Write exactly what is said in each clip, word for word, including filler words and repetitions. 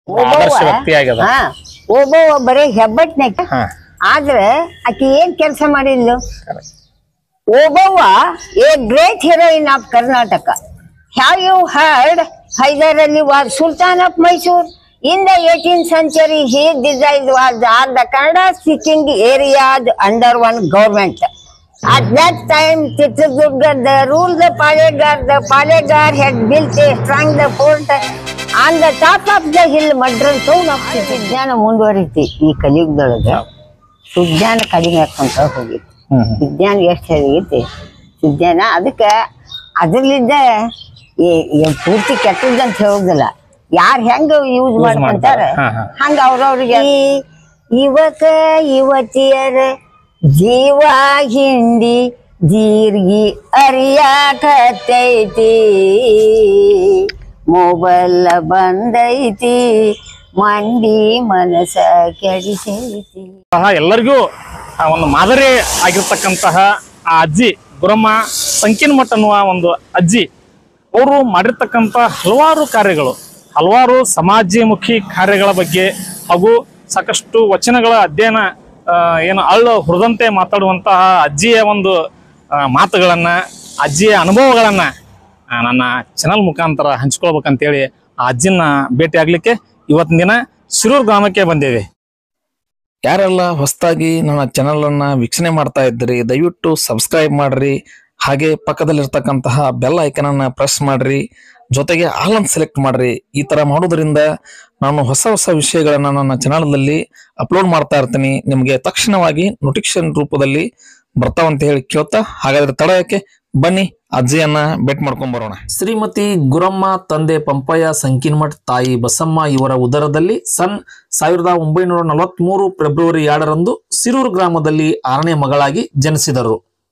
ಆದರ್ಶ ವ್ಯಕ್ತಿ ಆಗ್ಯದ. ಒಬ್ಬವ ಬರೀ ಹೆಬ್ಬಟ್ನಾಗ ಆದ್ರೆ ಆಕಿ ಏನ್ ಕೆಲಸ ಮಾಡಿದ್ಲು. Obavva a great heroine of Karnataka. Have you heard Haider Ali was sultan of Mysore? In the eighteenth century, he designed was all the Kannada speaking areas under one government. At that time, Chitragurga, the rule the Palegar, the Palegar had built a strong the fort on the top of the hill, Madras town of ವಿಜ್ಞಾನ ಮುಂದುವರಿತಿ. ಈ ಕಲಿಯುಗದೊಳಗೆ ಸುಜ್ಞಾನ ಕಡಿಮೆ ಹಾಕೊಂತ ಹೋಗಿತ್ತು. ವಿಜ್ಞಾನ ಎಷ್ಟು ಹೇಗೈತಿ ಸುಜ್ಞಾನ. ಅದಕ್ಕೆ ಅದ್ರಲ್ಲಿದ್ದ ಪೂರ್ತಿ ಕೆಟ್ಟದಂತ ಹೇಳುದಿಲ್ಲ. ಯಾರ್ ಹೆಂಗ ಯೂಸ್ ಮಾಡ್ಕೊಂತಾರ ಹಂಗ ಅವ್ರವ್ರಿಗೆ. ಯುವಕ ಯುವತಿಯರ ಜೀವ ಹಿಂಡಿ ಜೀರ್ಗಿ ಅರಿಯಾಕತ್ತೈತಿ, ಮೊಬೈಲ್ ಬಂದೈತಿ ಮಂಡಿ ಮನಸ ಕೆಡಿಸೈತಿ. ಎಲ್ಲರಿಗೂ ಒಂದು ಮಾದರಿ ಆಗಿರ್ತಕ್ಕಂತಹ ಆ ಅಜ್ಜಿ ಗುರಮ್ಮ ಸಂಕೀನಮಠ ಅನ್ನುವ ಒಂದು ಅಜ್ಜಿ ಅವರು ಮಾಡಿರ್ತಕ್ಕಂಥ ಹಲವಾರು ಕಾರ್ಯಗಳು, ಹಲವಾರು ಸಮಾಜಮುಖಿ ಕಾರ್ಯಗಳ ಬಗ್ಗೆ ಹಾಗೂ ಸಾಕಷ್ಟು ವಚನಗಳ ಅಧ್ಯಯನ ಏನು ಅಳ್ಳು ಹುರಿದಂತೆ ಮಾತಾಡುವಂತಹ ಅಜ್ಜಿಯ ಒಂದು ಮಾತುಗಳನ್ನ, ಅಜ್ಜಿಯ ಅನುಭವಗಳನ್ನ ನನ್ನ ಚಾನಲ್ ಮುಖಾಂತರ ಹಂಚ್ಕೊಳ್ಬೇಕಂತೇಳಿ ಆ ಅಜ್ಜಿನ ಭೇಟಿ ಆಗ್ಲಿಕ್ಕೆ ಇವತ್ತಿನ ದಿನ ಶಿರೂರು ಗ್ರಾಮಕ್ಕೆ ಬಂದೇವೆ. ಯಾರೆಲ್ಲ ಹೊಸದಾಗಿ ನನ್ನ ಚಾನಲ್ ಅನ್ನ ವೀಕ್ಷಣೆ ಮಾಡ್ತಾ ಇದ್ರಿ ದಯವಿಟ್ಟು ಸಬ್ಸ್ಕ್ರೈಬ್ ಮಾಡ್ರಿ, ಹಾಗೆ ಪಕ್ಕದಲ್ಲಿರ್ತಕ್ಕಂತಹ ಬೆಲ್ ಐಕನ್ ಅನ್ನ ಪ್ರೆಸ್ ಮಾಡ್ರಿ, ಜೊತೆಗೆ ಆಲ್ ಅಂತ ಸೆಲೆಕ್ಟ್ ಮಾಡ್ರಿ. ಈ ತರ ಮಾಡೋದ್ರಿಂದ ನಾನು ಹೊಸ ಹೊಸ ವಿಷಯಗಳನ್ನ ನನ್ನ ಚಾನಲ್ದಲ್ಲಿ ಅಪ್ಲೋಡ್ ಮಾಡ್ತಾ ಇರ್ತೀನಿ, ನಿಮಗೆ ತಕ್ಷಣವಾಗಿ ನೋಟಿಫಿಕೇಶನ್ ರೂಪದಲ್ಲಿ ಬರ್ತಾವಂತ ಹೇಳಿ ಕೇಳ್ತಾ, ಹಾಗಾದ್ರೆ ತಡಯಕ್ಕೆ ಬನ್ನಿ ಅಜ್ಜಿಯನ್ನ ಭೇಟಿ ಮಾಡ್ಕೊಂಡ್ ಬರೋಣ. ಶ್ರೀಮತಿ ಗುರಮ್ಮ ತಂದೆ ಪಂಪಯ್ಯ ಸಂಕೀನಮಠ, ತಾಯಿ ಬಸಮ್ಮ ಇವರ ಉದರದಲ್ಲಿ ಸನ್ ಸಾವಿರದ ಒಂಬೈನೂರ ನಲವತ್ತ್ ಮೂರು ಫೆಬ್ರವರಿ ಎರಡರಂದು ಶಿರೂರು ಗ್ರಾಮದಲ್ಲಿ ಆರನೇ ಮಗಳಾಗಿ ಜನಿಸಿದರು.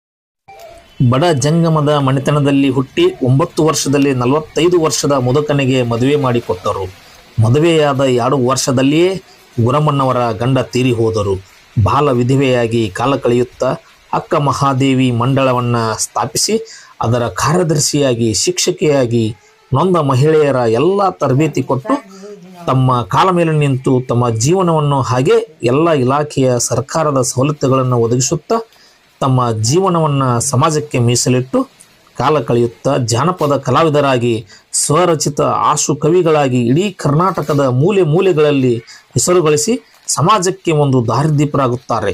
ಬಡ ಜಂಗಮದ ಮನೆತನದಲ್ಲಿ ಹುಟ್ಟಿ ಒಂಬತ್ತು ವರ್ಷದಲ್ಲಿ ನಲವತ್ತೈದು ವರ್ಷದ ಮುದುಕನಿಗೆ ಮದುವೆ ಮಾಡಿಕೊಟ್ಟರು. ಮದುವೆಯಾದ ಎರಡು ವರ್ಷದಲ್ಲಿಯೇ ಗುರಮ್ಮನವರ ಗಂಡ ತೀರಿ ಹೋದರು. ಬಾಲ ವಿಧವೆಯಾಗಿ ಕಾಲ ಕಳೆಯುತ್ತಾ ಅಕ್ಕ ಮಹಾದೇವಿ ಮಂಡಳವನ್ನು ಸ್ಥಾಪಿಸಿ ಅದರ ಕಾರ್ಯದರ್ಶಿಯಾಗಿ, ಶಿಕ್ಷಕಿಯಾಗಿ ನೊಂದ ಮಹಿಳೆಯರ ಎಲ್ಲ ತರಬೇತಿ ಕೊಟ್ಟು ತಮ್ಮ ಕಾಲ ಮೇಲೆ ನಿಂತು ತಮ್ಮ ಜೀವನವನ್ನು ಹಾಗೆ ಎಲ್ಲ ಇಲಾಖೆಯ ಸರ್ಕಾರದ ಸವಲತ್ತುಗಳನ್ನು ಒದಗಿಸುತ್ತಾ ತಮ್ಮ ಜೀವನವನ್ನು ಸಮಾಜಕ್ಕೆ ಮೀಸಲಿಟ್ಟು ಕಾಲ ಕಳೆಯುತ್ತಾ ಜಾನಪದ ಕಲಾವಿದರಾಗಿ, ಸ್ವರಚಿತ ಆಶು ಕವಿಗಳಾಗಿ ಇಡೀ ಕರ್ನಾಟಕದ ಮೂಲೆ ಮೂಲೆಗಳಲ್ಲಿ ಹೆಸರು ಗಳಿಸಿ ಸಮಾಜಕ್ಕೆ ಒಂದು ದಾರಿದೀಪರಾಗುತ್ತಾರೆ.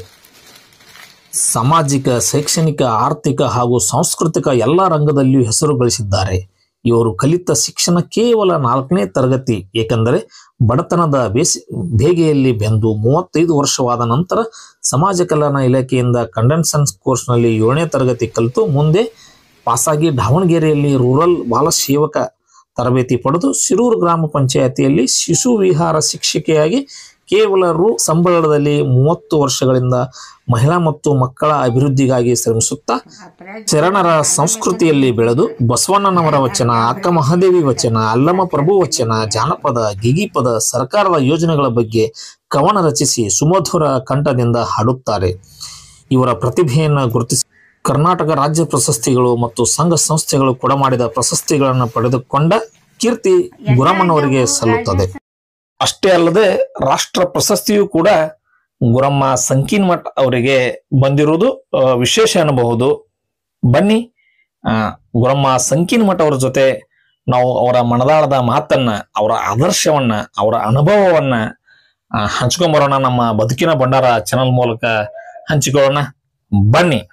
ಸಾಮಾಜಿಕ, ಶೈಕ್ಷಣಿಕ, ಆರ್ಥಿಕ ಹಾಗೂ ಸಾಂಸ್ಕೃತಿಕ ಎಲ್ಲ ರಂಗದಲ್ಲಿಯೂ ಹೆಸರು ಗಳಿಸಿದ್ದಾರೆ. ಇವರು ಕಲಿತ ಶಿಕ್ಷಣ ಕೇವಲ ನಾಲ್ಕನೇ ತರಗತಿ, ಏಕೆಂದರೆ ಬಡತನದ ಬೇಸಿ ಬೇಗೆಯಲ್ಲಿ ಬೆಂದು ಮೂವತ್ತೈದು ವರ್ಷವಾದ ನಂತರ ಸಮಾಜ ಕಲ್ಯಾಣ ಇಲಾಖೆಯಿಂದ ಕಂಡೆನ್ಸನ್ ಕೋರ್ಸ್ನಲ್ಲಿ ಏಳನೇ ತರಗತಿ ಕಲಿತು ಮುಂದೆ ಪಾಸಾಗಿ ದಾವಣಗೆರೆಯಲ್ಲಿ ರೂರಲ್ ಬಾಲ ಸೇವಕ ತರಬೇತಿ ಪಡೆದು ಶಿರೂರು ಗ್ರಾಮ ಪಂಚಾಯತಿಯಲ್ಲಿ ಶಿಶು ವಿಹಾರ ಶಿಕ್ಷಕಿಯಾಗಿ ಕೇವಲ ರು ಸಂಬಳದಲ್ಲಿ ಮೂವತ್ತು ವರ್ಷಗಳಿಂದ ಮಹಿಳಾ ಮತ್ತು ಮಕ್ಕಳ ಅಭಿವೃದ್ಧಿಗಾಗಿ ಶ್ರಮಿಸುತ್ತಾ ಶರಣರ ಸಂಸ್ಕೃತಿಯಲ್ಲಿ ಬೆಳೆದು ಬಸವಣ್ಣನವರ ವಚನ, ಅಕ್ಕ ಮಹಾದೇವಿ ವಚನ, ಅಲ್ಲಮ ಪ್ರಭು ವಚನ, ಜಾನಪದ, ಗಿಗಿಪದ, ಸರ್ಕಾರದ ಯೋಜನೆಗಳ ಬಗ್ಗೆ ಕವನ ರಚಿಸಿ ಸುಮಧುರ ಕಂಠದಿಂದ ಹಾಡುತ್ತಾರೆ. ಇವರ ಪ್ರತಿಭೆಯನ್ನು ಗುರುತಿಸಿ ಕರ್ನಾಟಕ ರಾಜ್ಯ ಪ್ರಶಸ್ತಿಗಳು ಮತ್ತು ಸಂಘ ಸಂಸ್ಥೆಗಳು ಕೊಡಮಾಡಿದ ಪ್ರಶಸ್ತಿಗಳನ್ನು ಪಡೆದುಕೊಂಡ ಕೀರ್ತಿ ಗುರಮ್ಮನವರಿಗೆ ಸಲ್ಲುತ್ತದೆ. ಅಷ್ಟೇ ಅಲ್ಲದೆ ರಾಷ್ಟ್ರ ಪ್ರಶಸ್ತಿಯೂ ಕೂಡ ಗುರಮ್ಮ ಸಂಕೀನಮಠ ಅವರಿಗೆ ಬಂದಿರುವುದು ವಿಶೇಷ ಅನ್ನಬಹುದು. ಬನ್ನಿ ಗುರಮ್ಮ ಸಂಕೀನಮಠ ಅವರ ಜೊತೆ ನಾವು ಅವರ ಮನದಾಳದ ಮಾತನ್ನ, ಅವರ ಆದರ್ಶವನ್ನ, ಅವರ ಅನುಭವವನ್ನ ಹಂಚ್ಕೊಂಡ್ಬರೋಣ. ನಮ್ಮ ಬದುಕಿನ ಭಂಡಾರ ಚಾನಲ್ ಮೂಲಕ ಹಂಚಿಕೊಳ್ಳೋಣ. ಬನ್ನಿ.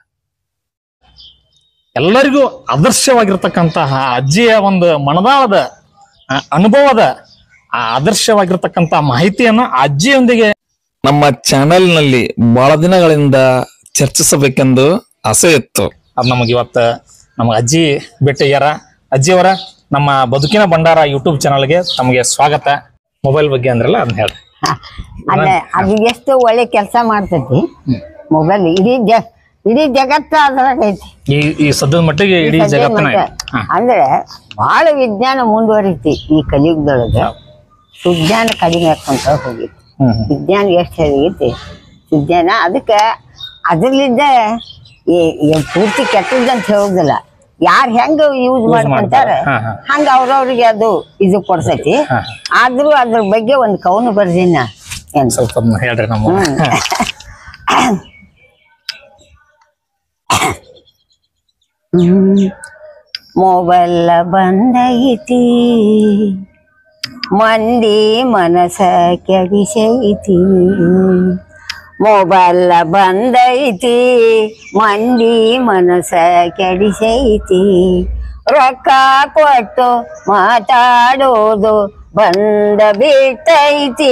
ಎಲ್ಲರಿಗೂ ಆದರ್ಶವಾಗಿರ್ತಕ್ಕಂತಹ ಅಜ್ಜಿಯ ಒಂದು ಮನದಾಳದ ಅನುಭವದ ಆದರ್ಶವಾಗಿರ್ತಕ್ಕಂಥ ಮಾಹಿತಿಯನ್ನ ಅಜ್ಜಿಯೊಂದಿಗೆ ನಮ್ಮ ಚಾನೆಲ್ ನಲ್ಲಿ ಬಹಳ ದಿನಗಳಿಂದ ಚರ್ಚಿಸಬೇಕೆಂದು ಆಸೆ ಇತ್ತು. ಅದು ನಮಗೆ ಇವತ್ತು ನಮಗೆ ಅಜ್ಜಿ ಭೇಟಿಯಾರ. ಅಜ್ಜಿಯವರ ನಮ್ಮ ಬದುಕಿನ ಭಂಡಾರ ಯೂಟ್ಯೂಬ್ ಚಾನಲ್ಗೆ ತಮಗೆ ಸ್ವಾಗತ. ಮೊಬೈಲ್ ಬಗ್ಗೆ ಅಂದ್ರಲ್ಲ ಅದನ್ನ ಹೇಳ್ರಿ. ಅದೇ ಅದು ಎಷ್ಟು ಒಳ್ಳೆ ಕೆಲಸ ಮಾಡ್ತೈತಿ ಮೊಬೈಲ್. ಇಡೀ ಇಡೀ ಜಗತ್ತ ಅದ್ರಾಗ ಐತಿ. ಈ ಈ ಸದ್ಯದ ಮಟ್ಟಿಗೆ ಇಡೀ ಜಗತ್ತಿನ ಅಂದ್ರೆ ಬಹಳ ವಿಜ್ಞಾನ ಮುಂದುವರಿತಿ. ಈ ಕಲಿಯುಗದೊಳಗೆ ಸುಜ್ಞಾನ ಕಡಿಮೆ ಹಾಕೊಂತ ಹೋಗಿತ್ತು. ವಿಜ್ಞಾನ ಎಷ್ಟು ಹೇಗೈತಿ ವಿಜ್ಞಾನ. ಅದಕ್ಕೆ ಅದ್ರಲ್ಲಿದ್ದ ಪೂರ್ತಿ ಕೆಟ್ಟದಂತ ಹೇಳುದಿಲ್ಲ. ಯಾರ್ ಹೆಂಗ ಯೂಸ್ ಮಾಡ್ಕೊಂತಾರ ಹಂಗ ಅವ್ರವ್ರಿಗೆ ಅದು ಇದು ಕೊಡ್ತೈತಿ. ಆದ್ರೂ ಅದ್ರ ಬಗ್ಗೆ ಒಂದ್ ಕವನ ಬರ್ದಿನ ಏನ್ ಸ್ವಲ್ಪ ಹೇಳ್ರಿ ನಮ್ಮ ಮೊಬೈಲ್ ಬಂದೈತಿ ಮಂದಿ ಮನಸ ಕೆಡಿಸೈತಿ. ಮೊಬೈಲ್ ಬಂದೈತಿ ಮಂದಿ ಮನಸ ಕೆಡಿಸೈತಿ. ರೊಕ್ಕ ಕೊಟ್ಟು ಮಾತಾಡೋದು ಬಂದ ಬಿಟ್ಟೈತಿ.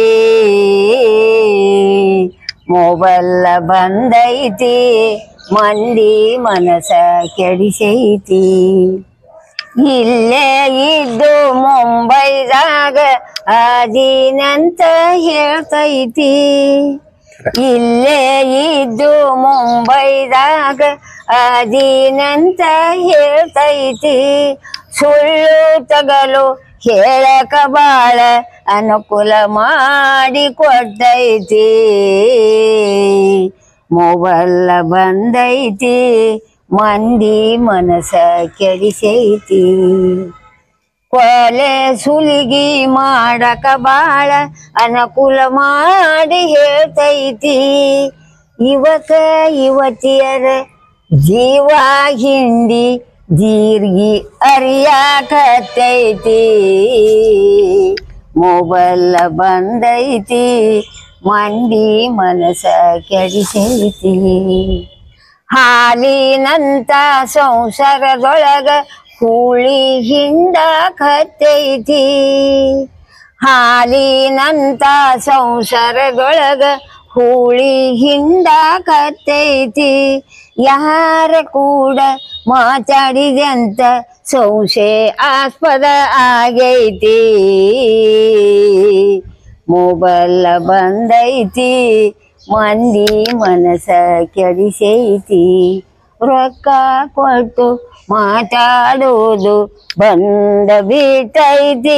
ಮೊಬೈಲ್ ಬಂದೈತಿ ಮಂದಿ ಮನಸ ಕೆಡಿಸೈತಿ. ಇಲ್ಲೇ ಇದ್ದು ಮುಂಬೈದಾಗ ಅದೀನಂತ ಹೇಳ್ತೈತಿ. ಇಲ್ಲೇ ಇದ್ದು ಮುಂಬೈದಾಗ ಅದೀನಂತ ಹೇಳ್ತೈತಿ. ಸುಳ್ಳು ತಗಲು ಹೇಳಕ ಬಾಳ ಅನುಕೂಲ ಮಾಡಿ ಕೊಟ್ಟೈತಿ. ಮೊಬೈಲ್ ಬಂದೈತಿ ಮಂದಿ ಮನಸ ಕೆಡಿಸೈತಿ. ಕೊಲೆ ಸುಲಿಗಿ ಮಾಡಕ ಬಾಳ ಅನುಕೂಲ ಮಾಡಿ ಹೇಳ್ತೈತಿ. ಯುವಕ ಯುವತಿಯರ ಜೀವ ಹಿಂಡಿ ಜೀರ್ಗಿ ಅರಿಯಾಕತ್ತೈತಿ. ಮೊಬೈಲ್ ಬಂದೈತಿ ಮಂದಿ ಮನಸ ಕೆಡಿಸೈತಿ. ಹಾಲಿನಂತ ಸಂಸಾರದೊಳಗ ಹುಳಿ ಹಿಂಡಾಕತ್ತೈತಿ. ಹಾಲಿನಂತ ಸಂಸಾರದೊಳಗ ಹುಳಿ ಹಿಂಡಾಕತ್ತೈತಿ. ಯಾರ ಕೂಡ ಮಾತಾಡಿದಂತ ಸಂಶಯ ಆಸ್ಪದ ಆಗೈತಿ. ಮೊಬೈಲ್ ಬಂದೈತಿ ಮಂದಿ ಮನಸ ಕೆಡಿಸೈತಿ. ರೊಕ್ಕ ಕೊಟ್ಟು ಮಾತಾಡೋದು ಬಂದ ಬಿಟ್ಟೈತಿ.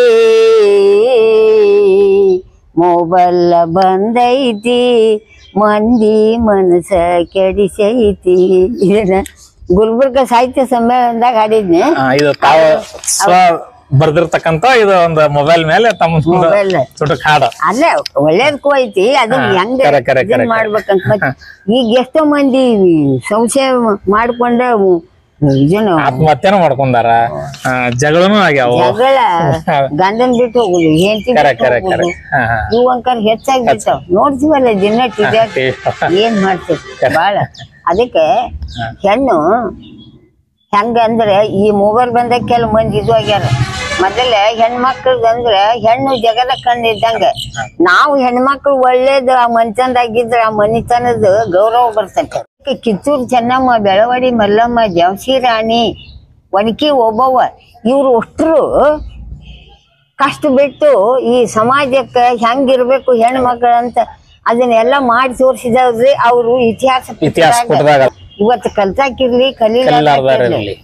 ಮೊಬೈಲ್ ಬಂದೈತಿ ಮಂದಿ ಮನಸ ಕೆಡಿಸೈತಿ. ಇದನ್ನ ಗುಲ್ಬರ್ಗ ಸಾಹಿತ್ಯ ಸಮ್ಮೇಳನದಾಗ ಹಾಡಿದ್ನೆ. ಇದು ತಾವು ಸ್ವ ಬರ್ದಿರ್ತಕ್ಕಂತ ಇದು ಒಂದು ಮೊಬೈಲ್ ಮೇಲೆ ತಮ್ಮ ಚುಟುಕ್ ಹಾಡ. ಅಲ್ಲೇ ಒಳ್ಳೇದಕ್ಕೂ ಐತಿ, ಅದನ್ನ ಹೆಂಗ ಮಾಡ್ಬೇಕಂತ. ಈಗ ಎಷ್ಟೋ ಮಂದಿ ಸಂಶಯ ಮಾಡ್ಕೊಂಡ ಇದನ್ನು ಆತ್ಮಹತ್ಯೆನೂ ಮಾಡ್ಕೊಂಡಾರ, ಜಗಳನು ಆಗ್ಯಾವ. ಜಗಳ ಗಂಡನ್ ಬಿಟ್ಟು ಹೋಗುದು, ಹೆಂಡತಿ ಇವು ಅಂಕರ್ ಹೆಚ್ಚಾಗಿ ಬಿಡ್ತಾವ. ನೋಡ್ತೀವಲ್ಲ ದಿನ ಟಿವಿ ಏನ್ ಮಾಡ್ತೀವಿ ಬಾಳ. ಅದಕ್ಕೆ ಹೆಣ್ಣು ಹೆಂಗಂದ್ರೆ ಈ ಮೊಬೈಲ್ ಬಂದ ಕೆಲ ಮಂದಿ ಇದು ಆಗ್ಯಾರ. ಮೊದಲ ಹೆಣ್ಮಕ್ಳದ್ ಅಂದ್ರೆ ಹೆಣ್ಣು ಜಗದ ಕಣ್ಣು ಇದ್ದಂಗ. ನಾವು ಹೆಣ್ಮಕ್ಳು ಒಳ್ಳೇದು ಆ ಮನ್ಚಂದಾಗಿದ್ರ ಆ ಮನಿತನದ ಗೌರವ ಬರ್ತೈತೆ. ಕಿತ್ತೂರು ಚೆನ್ನಮ್ಮ, ಬೆಳವಡಿ ಮಲ್ಲಮ್ಮ, ಜವಸಿ ರಾಣಿ, ಒಣಕಿ ಓಬವ್ವ ಇವ್ರು ಅಷ್ಟ್ರು ಕಷ್ಟ ಬಿಟ್ಟು ಈ ಸಮಾಜಕ್ಕೆ ಹೆಂಗಿರ್ಬೇಕು ಹೆಣ್ಮಕ್ಳಂತ ಅದನ್ನೆಲ್ಲ ಮಾಡಿ ತೋರಿಸಿದ್ರಿ. ಅವರು ಇತಿಹಾಸ ಇವತ್ತು ಕಲ್ತಾಕಿರ್ಲಿ ಕಲೀಲಾರ್ದಿರ್ಲಿ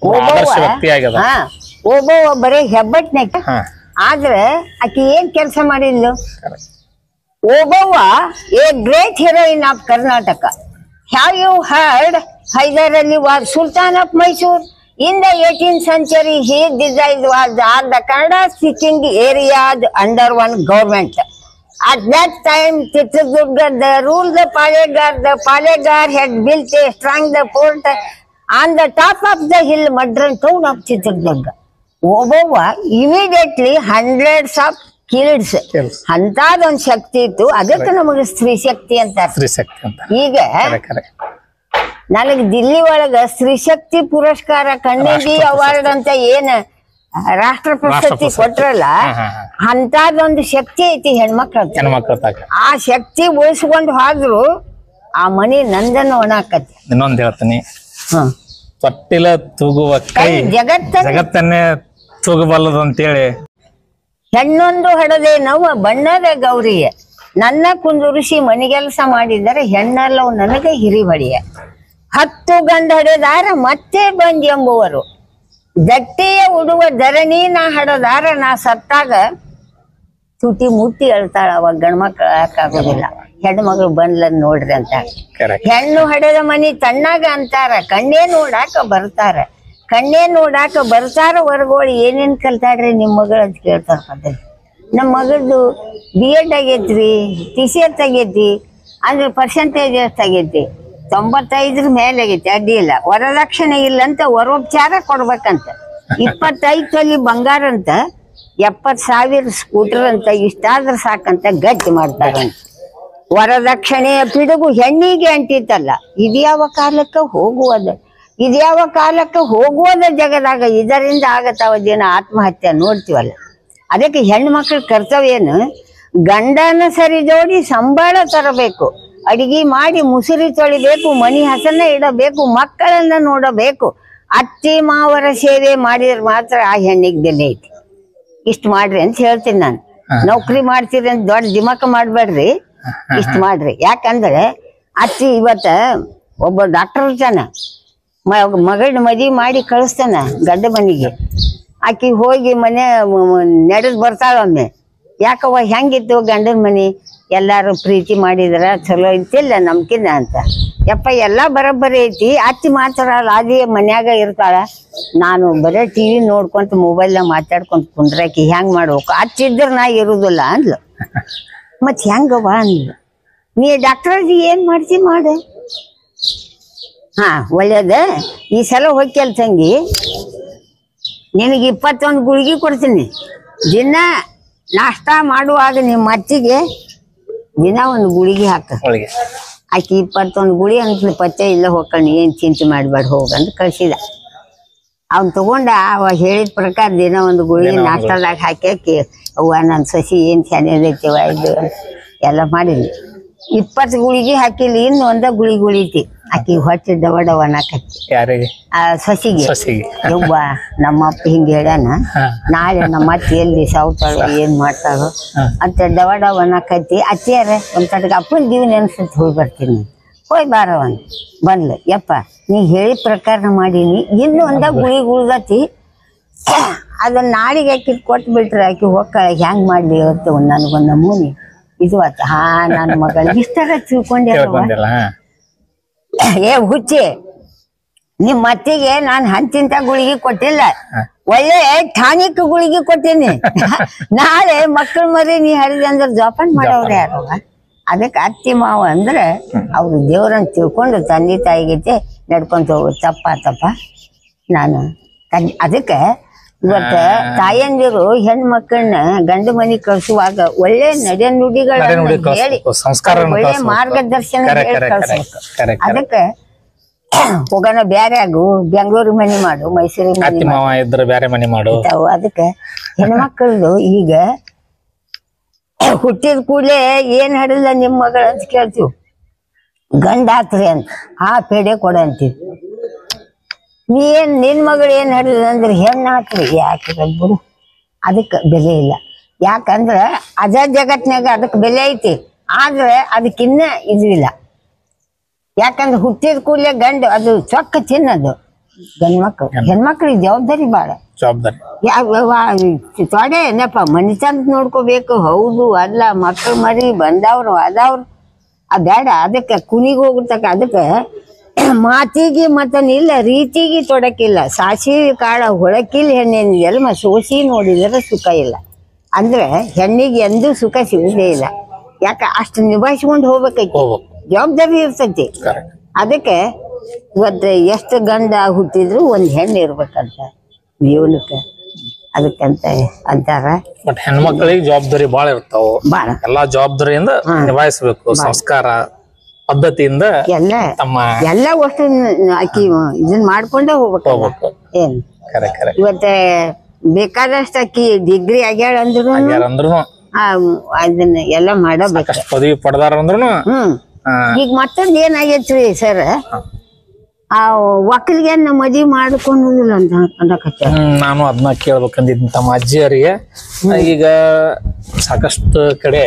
ಓಬವ್ವ ಬರೀ ಹೆಬ್ಬಟ್ನಾಗ. ಆದ್ರೆ ಆಕಿ ಏನ್ ಕೆಲಸ ಮಾಡಿದ್ಲು? Obavva a great heroine of Karnataka. Have you heard Haider Ali was sultan of Mysore? In the eighteenth century, he designed was all the Kannada speaking areas under one government. At that time, Chitradurga, the ruled the Palegar, the Palegar had built a strong the fort on the top of the hill, modern town of Chitradurga. Obova immediately hundreds of killed. ಅಂತದೊಂದು ಶಕ್ತಿ ಇತ್ತು. ಅದಕ್ಕೆ ನಮಗೆ ಸ್ತ್ರೀ ಶಕ್ತಿ ಅಂತ. ಸ್ತ್ರೀ ಶಕ್ತಿ ಅಂತ. ಈಗ ನನಗ್ ದಿಲ್ಲಿ ಒಳಗ ಸ್ತ್ರೀ ಶಕ್ತಿ ಪುರಸ್ಕಾರ ಕಣ್ಣಿಂದಿ ಅವಾರ್ಡ್ ಅಂತ ಏನ್ ರಾಷ್ಟ್ರ ಪ್ರಶಸ್ತಿ ಕೊಟ್ರಲ್ಲ, ಅಂತದೊಂದು ಶಕ್ತಿ ಐತಿ ಹೆಣ್ಮಕ್ಳ. ಆ ಶಕ್ತಿ ಉಳಿಸ್ಕೊಂಡು ಹೋದ್ರು ಆ ಮನಿ ನಂದನ ಒಣಾಕತಿ. ಇನ್ನೊಂದ್ ಹೇಳ್ತೀನಿ, ತೊಟ್ಟಿಲ ತೂಗುವ ಕೈ ಜಗತ್ತ ಜಗತ್ತನ್ನೇ ತೂಗಬಲ್ಲದು ಅಂತೇಳಿ. ಹೆಣ್ಣೊಂದು ಹಡದೆ ನವ ಬಣ್ಣದ ಗೌರಿಯ, ನನ್ನ ಕುಂದುರಿಸಿ ಮನಿಗೆಲಸ ಮಾಡಿದರೆ ಹೆಣ್ಣಲ್ಲವು ನನಗೆ ಹಿರಿಬಡಿಯ. ಹತ್ತು ಗಂಡ ಹಡೆದಾರ ಮತ್ತೆ ಬಂದ್ ಎಂಬುವರು, ದಟ್ಟಿಯ ಉಡುವ ಧರಣಿ ನಾ ಹಡದಾರ ನಾ ಸತ್ತಾಗ ತುಟಿ ಮುಟ್ಟಿ ಅಳ್ತಾಳ. ಅವಾಗ ಗಂಡ್ಮಕ್ಳು ಆಗೋದಿಲ್ಲ. ಹೆಣ್ಣು ಮಗಳು ಬಂದ್ಲ ನೋಡ್ರಿ ಅಂತ. ಕರೆಕ್ಟ್. ಹೆಣ್ಣು ಹಡೆದ ಮನಿ ತಣ್ಣಾಗ ಅಂತಾರ, ಕಣ್ಣೇ ನೋಡಾಕ ಬರ್ತಾರ, ಕಣ್ಣೇ ನೋಡಾಕ ಬರ್ತಾರ ಹೊರಗೋಳಿ ಏನೇನ್ ಕಲ್ತಾಡ್ರಿ ನಿಮ್ ಮಗಳು ಅಂತ ಕೇಳ್ತಾರ ಪದ್ಧತಿ. ನಮ್ಮ ಮಗಳದು ಬಿ ಎಡ್ ಆಗೈತ್ರಿ, ಟಿ ಸಿ ಎಸ್ ಆಗೈತಿ, ಅಂದ್ರೆ ಪರ್ಸೆಂಟೇಜ್ ಎಷ್ಟು ಆಗೈತಿ, ತೊಂಬತ್ತೈದ್ರ ಮೇಲೆ ಆಗೈತಿ, ಅಡ್ಡಿ ಇಲ್ಲ. ವರದಕ್ಷಿಣೆ ಇಲ್ಲ ಅಂತ ವರೋಪಚಾರ ಕೊಡ್ಬೇಕಂತ. ಇಪ್ಪತ್ತೈದು ತೊಲಿ ಬಂಗಾರ ಅಂತ, ಎಪ್ಪತ್ ಸಾವಿರ ಸ್ಕೂಟರ್ ಅಂತ, ಇಷ್ಟಾದ್ರ ಸಾಕಂತ ಗಟ್ಟಿ ಮಾಡ್ತಾರಂತ. ವರದಕ್ಷಿಣೆಯ ಪಿಡುಗು ಹೆಣ್ಣಿಗೆ ಅಂಟಿತ್ತಲ್ಲ, ಇದ್ಯಾವ ಕಾಲಕ್ಕ ಹೋಗುವದ, ಇದ್ಯಾವ ಕಾಲಕ್ಕ ಹೋಗುವದ ಜಗದಾಗ, ಇದರಿಂದ ಆಗತ್ತಾವ ದಿನ ಆತ್ಮಹತ್ಯೆ ನೋಡ್ತೀವಲ್ಲ. ಅದಕ್ಕೆ ಹೆಣ್ಣು ಮಕ್ಳ ಕರ್ತವ್ಯ ಏನು, ಗಂಡನ ಸರಿ ಜೋಡಿ ಸಂಬಳ ತರಬೇಕು, ಅಡಿಗೆ ಮಾಡಿ ಮುಸುರಿ ತೊಳಿಬೇಕು, ಮನಿ ಹಸನ ಇಡಬೇಕು, ಮಕ್ಕಳನ್ನ ನೋಡಬೇಕು. ಅತ್ತಿ ಮಾವರ ಸೇವೆ ಮಾಡಿದ್ರೆ ಮಾತ್ರ ಆ ಹೆಣ್ಣಿಗೆ ಬೆಲೆ ಐತಿ. ಇಷ್ಟ ಮಾಡ್ರಿ ಅಂತ ಹೇಳ್ತೀನಿ ನಾನು. ನೌಕರಿ ಮಾಡ್ತೀರಿ ಅಂತ ದೊಡ್ಡ ದಿಮಾಕ ಮಾಡ್ಬೇಡ್ರಿ, ಇಷ್ಟ ಮಾಡ್ರಿ. ಯಾಕಂದ್ರೆ ಅತ್ತಿ ಇವತ್ತ ಒಬ್ಬ ಡಾಕ್ಟರ್ ಇರ್ತಾನ, ಮಗಳನ್ನ ಮದ್ವಿ ಮಾಡಿ ಕಳಿಸ್ತಾನ ಗಂಡ ಮನಿಗೆ. ಆಕಿ ಹೋಗಿ ಮನೆ ನಡೆದ್ ಬರ್ತಾಳೊಮ್ಮೆ, ಯಾಕವ್ವ ಹೆಂಗಿತ್ತು ಗಂಡನ ಮನಿ, ಎಲ್ಲಾರು ಪ್ರೀತಿ ಮಾಡಿದ್ರ ಚಲೋ ಐತಿಲ್ಲ ನಮ್ಕಿನ್ನ ಅಂತ. ಯಪ್ಪ ಎಲ್ಲಾ ಬರೋಬ್ಬರಿ ಐತಿ, ಅತ್ತಿ ಮಾತ್ರ ಅದೇ ಮನ್ಯಾಗ ಇರ್ತಾಳ, ನಾನು ಬರೇ ಟಿವಿ ನೋಡ್ಕೊಂತ ಮೊಬೈಲ್ನಾಗ ಮಾತಾಡ್ಕೊಂತ ಕುಂದ್ರಾಕಿ ಹೆಂಗ್ ಮಾಡ್ಬೇಕು, ಅಚ್ಚಿದ್ರ ನಾ ಇರುದಿಲ್ಲ ಅಂದ್ಲು. ಮತ್ ಹೆಂಗವ್ವ ಅಂದ್ಲು. ನೀ ಡಾಕ್ಟರ್ಜಿ ಏನ್ ಮಾಡ್ತಿ ಮಾಡು, ಹಾ ಒಳ್ಳೇದ. ಈ ಸಲ ಹೋಗ್ಯಲ್ ತಂಗಿ, ನಿನಗೆ ಇಪ್ಪತ್ತೊಂದು ಗುಳಿಗೆ ಕೊಡ್ತೀನಿ. ದಿನ ನಾಷ್ಟಾ ಮಾಡುವಾಗ ನಿಮ್ಮ ಅತ್ತಿಗೆ ದಿನ ಒಂದು ಗುಳಿಗೆ ಹಾಕ. ಆಕಿ ಇಪ್ಪತ್ತೊಂದು ಗುಳಿ ಅಂತ ಪತ್ತೆ ಇಲ್ಲ ಹೋಗ್ಕೊಂಡು ಏನ್ ಚಿಂತೆ ಮಾಡ್ಬೇಡ ಹೋಗಂತ ಕಳ್ಸಿದ. ಅವ್ನ್ ತಗೊಂಡ ಅವ ಹೇಳಿದ ಪ್ರಕಾರ ದಿನ ಒಂದು ಗುಳಿ ನಾಷ್ಟದಾಗ ಹಾಕಿ, ಅವ್ವ ನನ್ನ ಸಸಿ ಏನ್ ಚೆನ್ನಾಗೈತಿವ ಇದು ಎಲ್ಲ ಮಾಡಿದ್ವಿ. ಇಪ್ಪತ್ತು ಗುಳಿಗೆ ಹಾಕಿಲ್ಲ, ಇನ್ನು ಒಂದ ಗುಳಿ ಗುಳಿತಿ. ಆಕಿ ಹೊಟ್ಟೆ ಡವ ಡವ ನಾಕತ್ತಿ. ಯಾರಿಗೆ? ಆ ಸಸಿಗೆ. ಯವ್ವ ನಮ್ಮಪ್ಪ ಹಿಂಗ ಹೇಳ್ಯಾನ, ನಾಳೆ ನಮ್ಮ ಅತ್ತಿ ಎಲ್ಲಿ ಸಾವ್ತಾಳ ಏನ್ ಮಾಡ್ತಾಳೋ ಅಂತ ಡವ ಡವ ನಾಕತ್ತಿ. ಅತ್ತಿಯಾರ ಒಂದ್ ತಟಕ ಅಪ್ಪನ ದಿವ್ ನೆನ್ಸತ್ ಹೋಗಿ ಬರ್ತೀನಿ. ಹೋಯ್ ಬಾರವನ್ ಬಂದ್ಲು. ಯಪ್ಪ ನೀ ಹೇಳಿದ ಪ್ರಕಾರ ಮಾಡೀನಿ, ಇನ್ನು ಒಂದ ಗುಳಿ ಗುಳ್ದತಿ, ಅದನ್ನ ನಾಳಿಗೆ ಆಕಿ ಕೊಟ್ಟು ಬಿಟ್ರೆ ಆಕಿ ಹೋಗ್ತಾಳೆ. ಹೆಂಗ್ ಮಾಡ್ಲಿ ಇವತ್ತು ನನಗೊಂದ್ ನಮೂನಿ ಇದು ಆತ. ಹಾ ನನ್ನ ಮಗಳ ಇಷ್ಟರ ತಿಳ್ಕೊಂಡೆ. ಏ ಹುಚ್ಚಿ, ನಿಮ್ ಮತ್ತಿಗೆ ನಾನ್ ಹಂಚಿಂತ ಗುಳಿಗೆ ಕೊಟ್ಟಿಲ್ಲ, ಒಳ್ಳೆ ಠಾನಿಕ್ ಗುಳಿಗೆ ಕೊಟ್ಟೀನಿ. ನಾಳೆ ಮಕ್ಕಳ ಮರಿ ನೀ ಹರಿದೆ ಅಂದ್ರೆ ಜೋಪಾನ ಮಾಡೋರು ಯಾರು? ಅದಕ್ಕೆ ಅತ್ತಿ ಮಾವ ಅಂದ್ರೆ ಅವ್ರು ದೇವ್ರನ್ನ ತಿಳ್ಕೊಂಡು ತಂದೆ ತಾಯಿಗೈತೆ ನಡ್ಕೊಂತ ಹೋಗೋದು. ತಪ್ಪ ತಪ್ಪ ನಾನು ಅದಕ್ಕೆ ಇವತ್ತ ತಾಯಂದಿರು ಹೆಣ್ ಮಕ್ಕಳನ್ನ ಗಂಡು ಮನಿ ಕಳ್ಸುವಾಗ ಒಳ್ಳೆ ನಡೆ ನುಡಿಗಳನ್ನ ಹೇಳಿ, ಒಳ್ಳೆ ಮಾರ್ಗದರ್ಶನ ಹೇಳಿ ಕಳ್ಸ್ಬೇಕು. ಅದಕ್ಕೆ ಹೋಗೋಣ ಬ್ಯಾರೆ ಆಗು, ಬೆಂಗಳೂರು ಮನಿ ಮಾಡು, ಮೈಸೂರಿಗೆ ಮನಿ ಮಾಡು. ಅದಕ್ಕೆ ಹೆಣ್ಮಕ್ಳದು ಈಗ ಹುಟ್ಟಿದ ಕೂಡಲೇ ಏನ್ ಹಡಿಲ್ಲ ನಿಮ್ ಮಗಳ ಅಂತ ಕೇಳ್ತೀವಿ. ಗಂಡ ಆತ್ರಿ ಅಂತ ಆ ಪೇಡೆ ಕೊಡ ಅಂತೀವಿ. ನೀ ಏನ್ ನಿನ್ ಮಗಳು ಏನ್ ಹಡಿಲ್ಲ ಅಂದ್ರೆ ಹೆಣ್ಣು ಹಾಕ್ರಿ, ಯಾಕೆ ಬಿಡು. ಅದಕ್ಕೆ ಬೆಲೆ ಇಲ್ಲ. ಯಾಕಂದ್ರ ಅದ ಜಗತ್ನಾಗ ಅದಕ್ಕೆ ಬೆಲೆ ಐತಿ, ಆದ್ರೆ ಅದಕ್ಕಿನ್ನ ಇದು ಇಲ್ಲ. ಯಾಕಂದ್ರೆ ಹುಟ್ಟಿದ ಕೂಡಲೇ ಗಂಡು ಅದು ಚೊಕ್ಕ ತಿನ್ನದು. ಗಂಡ್ ಮಕ್ಳು ಹೆಣ್ಮಕ್ಳಿಗೆ ಜವಾಬ್ದಾರಿ ಬಾಳ. ಜವಾಬ್ದಾರಿ ತೊಡೆ ಏನಪ್ಪ ಮನಿತಂದ ನೋಡ್ಕೋಬೇಕು. ಹೌದು ಅಲ್ಲ, ಮಕ್ಳು ಮರಿ ಬಂದವ್ರು ಅದಾವ್ರು ಆ ಬೇಡ. ಅದಕ್ಕೆ ಕುನಿಗೆ ಹೋಗ್ತಕ್ಕ ಅದಕ್ಕೆ ಮಾತಿಗೆ ಮತನಿಲ್ಲ, ರೀತಿಗೆ ತೊಡಕಿಲ್ಲ, ಸಾಸಿವೆ ಕಾಳ ಹೊಳಕಿಲ್ಲ ಹೆಣ್ಣಿನ ಎಲ್ಮ ಸೋಸಿ ನೋಡಿದ್ರೆ ಸುಖ ಇಲ್ಲ. ಅಂದ್ರೆ ಹೆಣ್ಣಿಗೆ ಎಂದೂ ಸುಖ ಸಿಗುದೇ ಇಲ್ಲ. ಯಾಕ ಅಷ್ಟು ನಿಭಾಯಿಸ್ಕೊಂಡು ಹೋಗ್ಬೇಕೈತಿ, ಜವಾಬ್ದಾರಿ ಇರ್ತೈತಿ. ಅದಕ್ಕೆ ಇವತ್ತು ಎಷ್ಟು ಗಂಡ ಹುಟ್ಟಿದ್ರು ಒಂದ್ ಹೆಣ್ಣು ಇರ್ಬೇಕಂತ ಜೀವನಕ್ಕೆ. ಅದಕ್ಕಂತ ಅಂತಾರ. ಬಟ್ ಹೆಣ್ಮಕ್ಳಿಗೆ ಜವಾಬ್ದಾರಿ ಬಾಳ ಇರ್ತಾವ, ಬಾಳ ಎಲ್ಲಾ ಜವಾಬ್ದಾರಿಯಿಂದ ನಿಭಾಯಿಸ್ಬೇಕು. ಸಂಸ್ಕಾರ ಪದ್ಧತಿಯಿಂದ ಎಲ್ಲ ತಮ್ಮ ಎಲ್ಲ ವಸ್ತು ಆಕಿ ಇದನ್ ಮಾಡ್ಕೊಂಡೇ ಹೋಗ್ಬೇಕು. ಏನ್ ಇವತ್ತ ಬೇಕಾದಷ್ಟು ಅಕ್ಕಿ ಡಿಗ್ರಿ ಆಗ್ಯಾಳ ಅಂದ್ರು ಅಂದ್ರು ಅದನ್ನ ಎಲ್ಲ ಮಾಡಬೇಕು. ಪದವಿ ಪಡೆದಾರ ಅಂದ್ರು. ಹ್ಮ್ ಈಗ ಮತ್ತೊಂದ್ ಏನಾಗೈತ್ರಿ ಸರ್, ಆ ಒಕ್ಕಲಿಗೆ ಮದ್ವಿ ಮಾಡ್ಕೊಳ್ಳೋದಿಲ್ಲ ಅಂತ ಅನ್ನಕತ್ತ. ನಾನು ಅದನ್ನ ಕೇಳ್ಬೇಕಂದಿದ್ದೀನಿ ತಮ್ಮ ಅಜ್ಜಿಯರಿಗೆ. ಈಗ ಸಾಕಷ್ಟು ಕಡೆ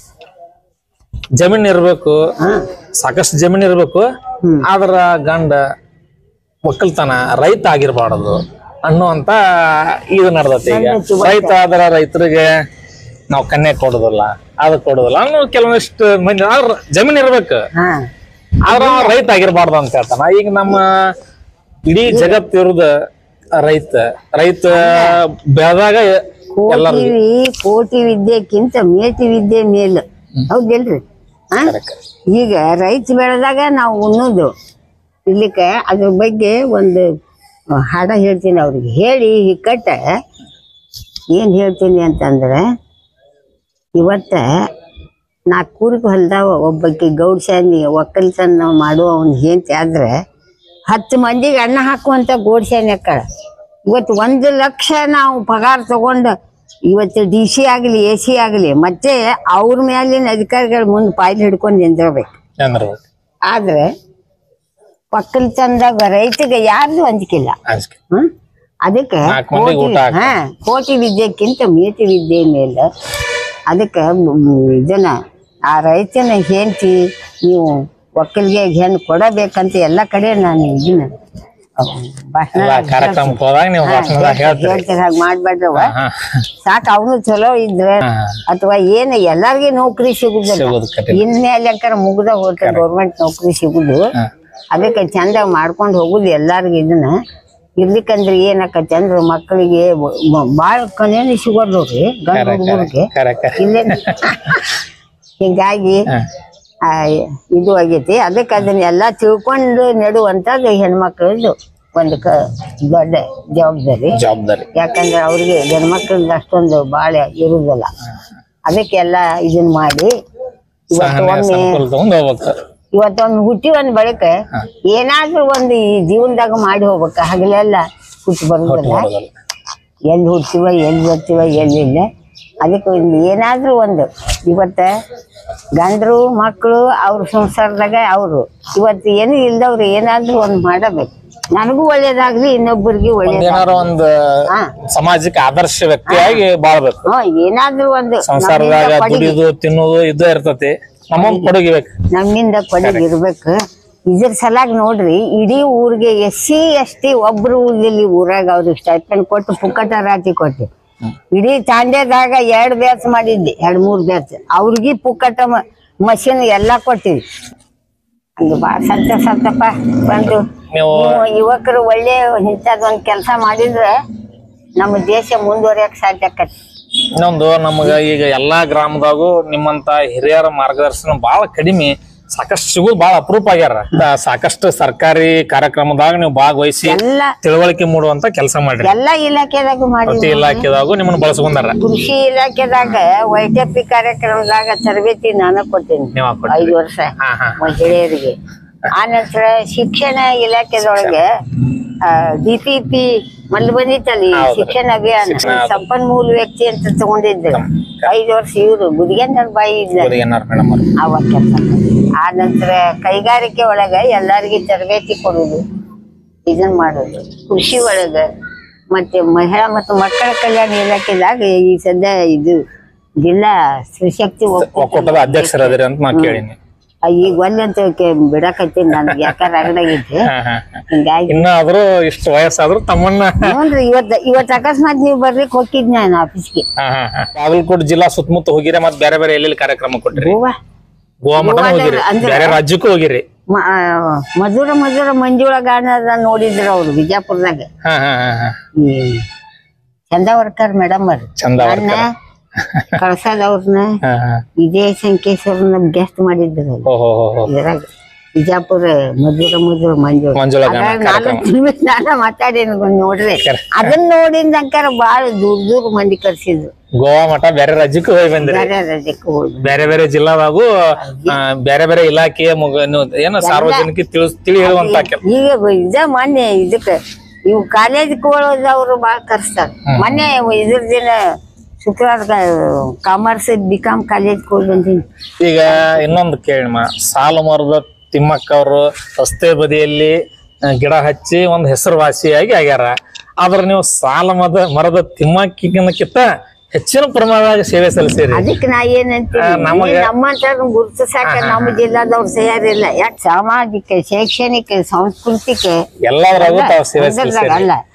ಜಮೀನ್ ಇರ್ಬೇಕು, ಸಾಕಷ್ಟು ಜಮೀನ್ ಇರ್ಬೇಕು, ಆದ್ರ ಗಂಡ ಒಕ್ಕಲ್ತನ ರೈತ ಆಗಿರ್ಬಾರ್ದು ಅನ್ನುವಂತ ಇದು ನಡ್ದತಿ. ಈಗ ರೈತ ಆದ್ರ ರೈತರಿಗೆ ನಾವ್ ಕನ್ಯಾ ಕೊಡುದಿಲ್ಲ ಅದು ಕೊಡುದಿಲ್ಲ ಅನ್ನೋ ಕೆಲವೊಂದಿಷ್ಟು ಮಂದಿ ಆದ್ರ ಜಮೀನ್ ಇರ್ಬೇಕು ಆದ್ರ ರೈತ ಆಗಿರ್ಬಾರ್ದು ಅಂತ ಹೇಳ್ತಾನ. ಈಗ ನಮ್ಮ ಇಡೀ ಜಗತ್ ಇರುದ ರೈತ ರೈತ ಬೆಳೆದಾಗ ಕೋಟಿ ಕೋಟಿ ವಿದ್ಯೆಕ್ಕಿಂತ ಮೇಟಿ ವಿದ್ಯೆ ಮೇಲು ಹೌದಿಲ್ರಿ. ಈಗ ರೈತ ಬೆಳೆದಾಗ ನಾವು ಉಣ್ಣೋದು ಇರ್ಲಿಕ್ಕೆ ಅದ್ರ ಬಗ್ಗೆ ಒಂದು ಹಾಡ ಹೇಳ್ತೀನಿ ಅವ್ರಿಗೆ ಹೇಳಿ ಹಿಕ್ಕಟ್ಟ ಏನ್ ಹೇಳ್ತೀನಿ ಅಂತಂದ್ರೆ, ಇವತ್ತ ನಾಲ್ಕು ಕೂರಿಗೆ ಹೊಲ್ದಾವ ಒಬ್ಬಕ್ಕೆ ಗೌಡ್ಸಾನಿ ಒಕ್ಕಲ್ತನ ಮಾಡುವ ಅವ್ನ ಹೆಂಡತಿ ಆದ್ರೆ ಹತ್ತು ಮಂದಿಗೆ ಅನ್ನ ಹಾಕುವಂತ ಗೋಡ್ಸಾನಿ ಅಕ್ಕಳ. ಇವತ್ತು ಒಂದು ಲಕ್ಷ ನಾವು ಪಗಾರ ತಗೊಂಡು ಇವತ್ತು ಡಿ ಸಿ ಆಗ್ಲಿ ಎ ಸಿ ಆಗ್ಲಿ ಮತ್ತೆ ಅವ್ರ ಮೇಲಿನ ಅಧಿಕಾರಿಗಳ ಮುಂದೆ ಪಾಯ್ಲಿ ಹಿಡ್ಕೊಂಡು ನಿಂದಿರ್ಬೇಕು. ಆದ್ರೆ ಒಕ್ಕಲ್ತನದಾಗ ರೈತಗೆ ಯಾರ್ದು ಅಂಜಿಕಿಲ್ಲ. ಹ್ಮ್ ಅದಕ್ಕೆ ಹಾ ಕೋಟಿ ವಿದ್ಯೆಕ್ಕಿಂತ ಮೇಟಿ ವಿದ್ಯೆ ಮೇಲೆ ಅದಕ್ಕೆ ಇದನ್ನ ಆ ರೈತನ ಹೆಂಡತಿ ನೀವು ಒಕ್ಕಲ್ಗೆ ಹೆಣ್ಣು ಕೊಡಬೇಕಂತ ಎಲ್ಲಾ ಕಡೆ ನಾನು ಇದನ್ನ ಹೇಳ್ತೀರ ಹಾಗ ಮಾಡ್ಬೇಡ್ರವ. ಸಾಕ ಅವನು ಚಲೋ ಇದ್ರೆ ಅಥವಾ ಏನ್ ಎಲ್ಲಾರ್ಗಿ ನೌಕರಿ ಸಿಗುದಿಲ್ಲ, ಇನ್ಮೇಲೆ ಯಾಕಾರ ಮುಗ್ದ ಹೋಗ್ತಾರೆ ಗೌರ್ಮೆಂಟ್ ನೌಕರಿ ಸಿಗುದು. ಅದಕ್ಕೆ ಚಂದ ಮಾಡ್ಕೊಂಡ್ ಹೋಗುದು ಎಲ್ಲಾರ್ಗಿ. ಇದನ್ನ ಇರ್ಲಿಕ್ಕಂದ್ರೆ ಏನಕ್ಕತಿ ಅಂದ್ರ ಮಕ್ಕಳಿಗೆ ಬಾಳ ಕನೇನು ಸಿಗೋದ್ ನೋಡ್ರಿ ಗಂಡ ಹುಡುಗರಿಗೆ ಇಲ್ಲೇ. ಹಿಂಗಾಗಿ ಆ ಇದು ಆಗೈತಿ. ಅದಕ್ಕೆ ಅದನ್ನ ಎಲ್ಲಾ ತಿಳ್ಕೊಂಡು ನೆಡುವಂತದ್ದು ಹೆಣ್ಮಕ್ಳದ್ದು ಒಂದು ಕ ದೊಡ್ಡ ಜವಾಬ್ದಾರಿ ಜವಾಬ್ದಾರಿ ಯಾಕಂದ್ರೆ ಅವ್ರಿಗೆ ಗಂಡ್ಮಕ್ಳದ್ದು ಅಷ್ಟೊಂದು ಬಾಳ ಇರುದಿಲ್ಲ. ಅದಕ್ಕೆಲ್ಲ ಇದನ್ ಮಾಡಿ ಇವತ್ತೊಮ್ಮೆ ಇವತ್ತೊಮ್ಮೆ ಹುಟ್ಟಿ ಒಂದ್ ಬಳಿಕ ಏನಾದ್ರೂ ಒಂದು ಈ ಜೀವನದಾಗ ಮಾಡಿ ಹೋಗ್ಬೇಕ. ಹಗಲೆಲ್ಲ ಹುಟ್ಟಿ ಬರುದಿಲ್ಲ, ಎಲ್ಲಿ ಹುಟ್ಟಿವ ಎಲ್ಲಿ ಬರ್ತೀವ ಎಲ್ಲಿಲ್ಲ. ಅದಕ್ಕೆ ಒಂದು ಏನಾದ್ರೂ ಒಂದು ಇವತ್ತ ಗಂಡ್ರು ಮಕ್ಕಳು ಅವ್ರ ಸಂಸಾರದಾಗ ಅವರು ಇವತ್ತು ಏನು ಇಲ್ದವ್ರು ಏನಾದ್ರೂ ಒಂದ್ ಮಾಡಬೇಕು. ನನಗೂ ಒಳ್ಳೇದಾಗ್ಲಿ ಇನ್ನೊಬ್ಬರಿಗೆ ಒಳ್ಳೇದಾಗ್ಲಿ ಒಂದು ಸಮಾಜಕ್ಕೆ ಆದರ್ಶ ವ್ಯಕ್ತಿಯಾಗಿ ಬಾಳ್ಬೇಕು. ಹ್ಮ್ ಏನಾದ್ರೂ ಒಂದು ಸಂಸಾರದಾಗ ದುಡಿದು ತಿನ್ನೋದು ಇದ್ದೇ ಇರ್ತತಿ. ನಮ್ಮಿಂದ ಕೊಡುಗೆ ಇರ್ಬೇಕು. ಇದ್ರ ಸಲಾಗಿ ನೋಡ್ರಿ ಇಡೀ ಊರಿಗೆ ಎಸ್ ಸಿ ಎಸ್ ಟಿ ಒಬ್ರು ಊರಲ್ಲಿ ಊರಾಗ ಅವ್ರಿಗೆ ಸ್ಟೈಪೆಂಡ್ ಕೊಟ್ಟು ಪುಕ್ಕಟ ರಾಟಿ ಕೊಟ್ಟು ಇಡೀ ತಾಂಡ್ಯದಾಗ ಎರಡ್ ಬ್ಯಾಚ್ ಮಾಡಿದ್ದೆ, ಎರಡ್ ಮೂರ್ ಬ್ಯಾಚ್ ಅವ್ರಿಗೆ ಪುಕ್ಕಟ ಮಷಿನ್ ಎಲ್ಲಾ ಕೊಟ್ಟಿವಿ. ಅದು ಬಾಳ ಸಂತೋಷ ಅಂತಪ್ಪ. ಬಂದು ಯುವಕರು ಒಳ್ಳೆ ಇಂಥದೊಂದ್ ಕೆಲಸ ಮಾಡಿದ್ರೆ ನಮ್ಮ ದೇಶ ಮುಂದುವರಿಯಕ್ ಸಾಧ್ಯ ಆಕತಿ. ಇನ್ನೊಂದು ನಮಗ ಈಗ ಎಲ್ಲಾ ಗ್ರಾಮದಾಗೂ ನಿಮ್ಮಂತ ಹಿರಿಯರ ಮಾರ್ಗದರ್ಶನ ಬಹಳ ಕಡಿಮೆ, ಸಾಕಷ್ಟು ಸಿಗುದು ಬಹಳ ಅಪರೂಪ ಆಗ್ಯಾರ. ಸಾಕಷ್ಟು ಸರ್ಕಾರಿ ಕಾರ್ಯಕ್ರಮದಾಗ ನೀವು ಭಾಗವಹಿಸಿ ತಿಳುವಳಿಕೆ ಮೂಡುವಂತ ಕೆಲಸ ಮಾಡ್ರಿ. ಎಲ್ಲಾ ಇಲಾಖೆದಾಗೂ ಮಾಡಿ ಪ್ರತಿ ಇಲಾಖೆದಾಗೂ ನಿಮ್ಮನ್ನ ಬಳಸ್ಕೊಂಡಾರ. ಕೃಷಿ ಇಲಾಖೆದಾಗ ವೈದ್ಯಕೀಯ ಕಾರ್ಯಕ್ರಮದಾಗ ತರಬೇತಿ ನಾನು ಕೊಟ್ಟೇನಿ ಐದು ವರ್ಷ ಮಹಿಳೆಯರಿಗೆ. ಆ ನಂತರ ಶಿಕ್ಷಣ ಇಲಾಖೆದೊಳಗೆ ಡಿ ಪಿ ಪಿ ಮೊದ್ಲು ಬಂದಿತ್ತಲ್ಲಿ ಶಿಕ್ಷಣ ಅಭಿಯಾನ ಸಂಪನ್ಮೂಲ ವ್ಯಕ್ತಿ ಅಂತ ತಗೊಂಡಿದ್ರು ಐದು ವರ್ಷ. ಇವ್ರು ಗುದಿಗೆನ್ನರ್ ಬಾಯಿ ಇದ್ದಾರೆ ಅವ ಕೆಲಸ. ಆ ನಂತರ ಕೈಗಾರಿಕೆ ಒಳಗ ಎಲ್ಲಾರ್ಗಿ ತರಬೇತಿ ಕೊಡುದು, ಇದನ್ ಮಾಡುದು. ಕೃಷಿ ಒಳಗ ಮತ್ತೆ ಮಹಿಳಾ ಮತ್ತು ಮಕ್ಕಳ ಕಲ್ಯಾಣ ಇಲಾಖೆದಾಗ ಈ ಸದ್ಯ ಇದು ಜಿಲ್ಲಾ ಸ್ತ್ರೀಶಕ್ತಿ ಒಕ್ಕೂಟದ ಅಧ್ಯಕ್ಷರಾದ್ರಿ ಅಂತ ನಾ ಕೇಳಿನಿ. ಈಗ ಒಂದಂತ ಬಿಡಕತ್ತೀನಿ ನನಗೆ ಯಾಕಾರ ರಗಡಾಗಿದ್ದೆ. ಹಿಂಗಾಗಿ ಇನ್ನಾದ್ರೂ ಇಷ್ಟು ವಯಸ್ಸಾದ್ರು ತಮ್ಮನ್ನ ನೋಡ್ರಿ ಇವತ್ತ ಇವತ್ತು ಅಕಸ್ಮಾತ್ ನೀವು ಬರ್ಲಿಕ್ಕೆ ಹೋಗಿದ್ನ ನಾನು ಆಫೀಸ್ಗೆ. ಬಾಗಲಕೋಟೆ ಜಿಲ್ಲಾ ಸುತ್ತಮುತ್ತ ಹೋಗಿರಿ, ಮತ್ತೆ ಬೇರೆ ಬೇರೆ ಎಲ್ಲೆಲ್ಲಿ ಕಾರ್ಯಕ್ರಮ ಕೊಟ್ರಿ? ಗೋವಾ ಗೋವಾ ಮಠ ಹೋಗಿರಿ, ಬೇರೆ ರಾಜ್ಯಕ್ಕೂ ಹೋಗಿರಿ. ಮಧುರ ಮಧುರ ಮಂಜುಳ ಗಾನ ನೋಡಿದ್ರ ಅವ್ರು ಬಿಜಾಪುರದಾಗ. ಚಂದಾವರ್ಕರ್ ಮೇಡಮ್ ಅವ್ರು ನನ್ನ ಕಳ್ಸದವ್ರನ್ನ ವಿಜಯ ಸಂಕೇಶ್ವರನ್ನ ಗೆಸ್ಟ್ ಮಾಡಿದ್ರು ಇದ್ರಾಗ ಬಿಜಾಪುರ ಮಧುರ ಮಧುರ ಮಂಜುಳ. ನಾನ ಮಾತಾಡೇನು ನೋಡ್ರಿ. ಅದನ್ನ ನೋಡಿದಂಕಾರ ಬಾಳ ದೂರ ದೂರ ಮಂದಿ ಕರ್ಸಿದ್ರು. ಗೋವಾ ಮಠ ಬೇರೆ ರಾಜ್ಯಕ್ಕೂ ಹೋಗಿ ಬಂದ್ರಿ. ಬೇರೆ ರಾಜ್ಯಕ್ಕೂ ಹೋಗಿ ಬೇರೆ ಬೇರೆ ಜಿಲ್ಲಾದಾಗೂ ಬೇರೆ ಬೇರೆ ಇಲಾಖೆಯ ಏನು ಸಾರ್ವಜನಿಕ ತಿಳಿ ಹೇಳುವಂತ ಈಗ ಇದ ಮೊನ್ನೆ ಇದಕ್ಕ ಇವು ಕಾಲೇಜ್ ಹೋದವ್ರು ಬಾಳ ಕರ್ಸ್ತಾರ. ಮೊನ್ನೆ ಇದ್ರ ದಿನ ಶುಕ್ರವಾರ ಕಾಮರ್ಸ್ ಬಿ ಕಾಮ್ ಕಾಲೇಜ್ ಹೋಗಿ ಬಂದೀನಿ. ಈಗ ಇನ್ನೊಂದು ಕೇಳಮ್ಮ, ಸಾಲು ಮರದ ತಿಮ್ಮಕ್ಕ ಅವರು ರಸ್ತೆ ಬದಿಯಲ್ಲಿ ಗಿಡ ಹಚ್ಚಿ ಒಂದ್ ಹೆಸರುವಾಸಿಯಾಗಿ ಆಗ್ಯಾರ. ಆದ್ರೆ ನೀವು ಸಾಲ ಮರದ ಮರದ ತಿಮ್ಮಕ್ಕಿಂತ ಹೆಚ್ಚಿನ ಪ್ರಮಾಣದಾಗ ಸೇವೆ ಸಲ್ಲಿಸಿರಿ. ಅದಕ್ಕೆ ನಾ ಏನಂತೀನಿ, ನಮ್ಮಂತ ಗುರುತಿಸಾಕ ನಮ್ಮ ಜಿಲ್ಲಾದವ್ರು ತಯಾರಿಲ್ಲ. ಯಾಕೆ ಸಾಮಾಜಿಕ ಶೈಕ್ಷಣಿಕ ಸಾಂಸ್ಕೃತಿಕ ಎಲ್ಲಾದ್ರಾಗೂ ತಾವು ಸೇವೆ ಅಲ್ಲ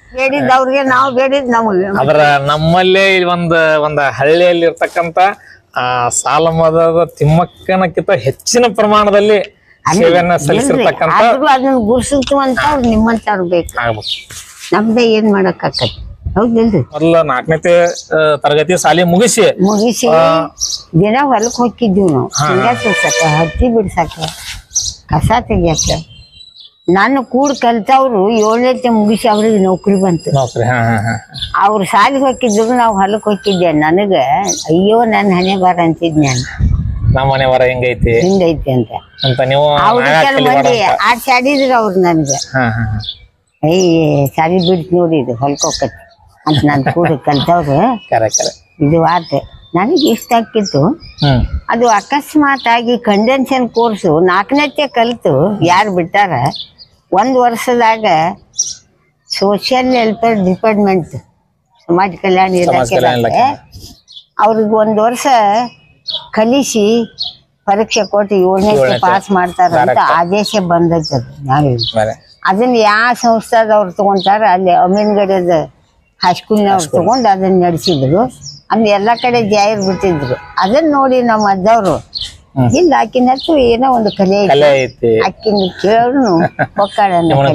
ಬೇಡಿದ್ ಅವ್ರಿಗೆ ನಾವು ಬೇಡಿದ್ ನಮಗೆ. ಅದ್ರ ನಮ್ಮಲ್ಲೇ ಒಂದ್ ಒಂದ್ ಹಳ್ಳಿಯಲ್ಲಿ ಇರ್ತಕ್ಕಂತ ಆ ಸಾಲ ಮದದ ತಿಮ್ಮಕ್ಕನಕ್ಕಿಂತ ಹೆಚ್ಚಿನ ಪ್ರಮಾಣದಲ್ಲಿ ಸೇವೆಯನ್ನ ಸಲ್ಲಿಸಿರ್ತಕ್ಕಂತ ಅದನ್ನ ಗುರ್ಸಿತು ಅಂತ ಅವ್ರು ನಿಮ್ಮಂತವ್ರು ಬೇಕು. ನಮ್ದೇ ಏನ್ ಮಾಡಕ್ ಆಕತಿ ಹೌದಿಲ್ರಿ. ಮೊದಲ ನಾಲ್ಕನೇ ತರಗತಿ ಶಾಲೆ ಮುಗಿಸಿ ಮುಗಿಸಿ ದಿನ ಹೊಲಕ್ ಹೋಗಿದ್ದೀವಿ ನಾವು. ಶೇಂಗಾ ಸುರ್ಸಕ, ಹತ್ತಿ ಬಿಡ್ಸಾಕ, ಕಸ ತೆಗಿಯಾಕ. ನಾನು ಕೂಡ ಕಲ್ತವ್ರು ಏಳನೇ ಮುಗಿಸಿ ಅವ್ರಿಗೆ ನೌಕರಿ ಬಂತು. ಅವ್ರು ಶಾಲೆಗೆ ಹೋಗಿದ್ರು ನಾವು ಹೊಲಕ್ ಹೋಗಿದ್ದೆ. ನನಗ ಅಯ್ಯೋ ನನ್ ಹಣೆ ಬಾರ ಅಂತಿದ್ ನಾನು. ನಮ್ಮ ಮನೆ ವರ ಹಿಂಗೈತಿ ಹಿಂಗೈತಿ ಅಂತ ಅಂತ ನೀವು ಅವ್ರ ಕೆಲ ಮಂದಿ ಆಡ್ಸಿ ಆಡಿದ್ರು ಅವ್ರು ನನ್ಗೆ. ಅಯ್ಯ ಶಾಲಿ ಬಿಡ್ತು ನೋಡಿ ಇದು ಹೊಲಕ್ ಹೋಗತಿ ಅಂತ ನಾನ್ ಕೂಡ ಕಲ್ತವ್ರು. ಇದು ಆತ ನನಗೆ ಇಷ್ಟ ಆಕಿತ್ತು. ಅದು ಅಕಸ್ಮಾತ್ ಆಗಿ ಕಂಡೆನ್ಷನ್ ಕೋರ್ಸು ನಾಲ್ಕನೇತೆ ಕಲ್ತು ಯಾರು ಬಿಟ್ಟಾರ ಒಂದ್ ವರ್ಷದಾಗ ಸೋಷಿಯಲ್ ವೆಲ್ಫೇರ್ ಡಿಪಾರ್ಟ್ಮೆಂಟ್ ಸಮಾಜ ಕಲ್ಯಾಣ ಇಲಾಖೆ ಅವ್ರಿಗೆ ಒಂದ್ ವರ್ಷ ಕಲಿಸಿ ಪರೀಕ್ಷೆ ಕೊಟ್ಟು ಏಳನೇ ಪಾಸ್ ಮಾಡ್ತಾರ ಅಂತ ಆದೇಶ ಬಂದೈತದ. ನಾವ್ ಅದನ್ನ ಯಾವ ಸಂಸ್ಥಾದವ್ರು ತಗೊಂತಾರ ಅಲ್ಲಿ ಅಮೀನ್ಗಡದ ಹೈಸ್ಕೂಲ್ನವ್ರು ತಗೊಂಡು ಅದನ್ನ ನಡೆಸಿದ್ರು. ಅದ್ ಎಲ್ಲಾ ಕಡೆ ಜಾಹಿರ್ ಬಿಟ್ಟಿದ್ರು. ಅದನ್ನ ನೋಡಿ ನಮ್ಮ ಅಜ್ಜವ್ರು ಇಲ್ಲ ಆಕಿನ ಹತ್ತು ಏನೋ ಒಂದು ಕಲೆ ಐತಿ ಆಕಿನ ಕೇಳು ಒಕ್ಕಾಳ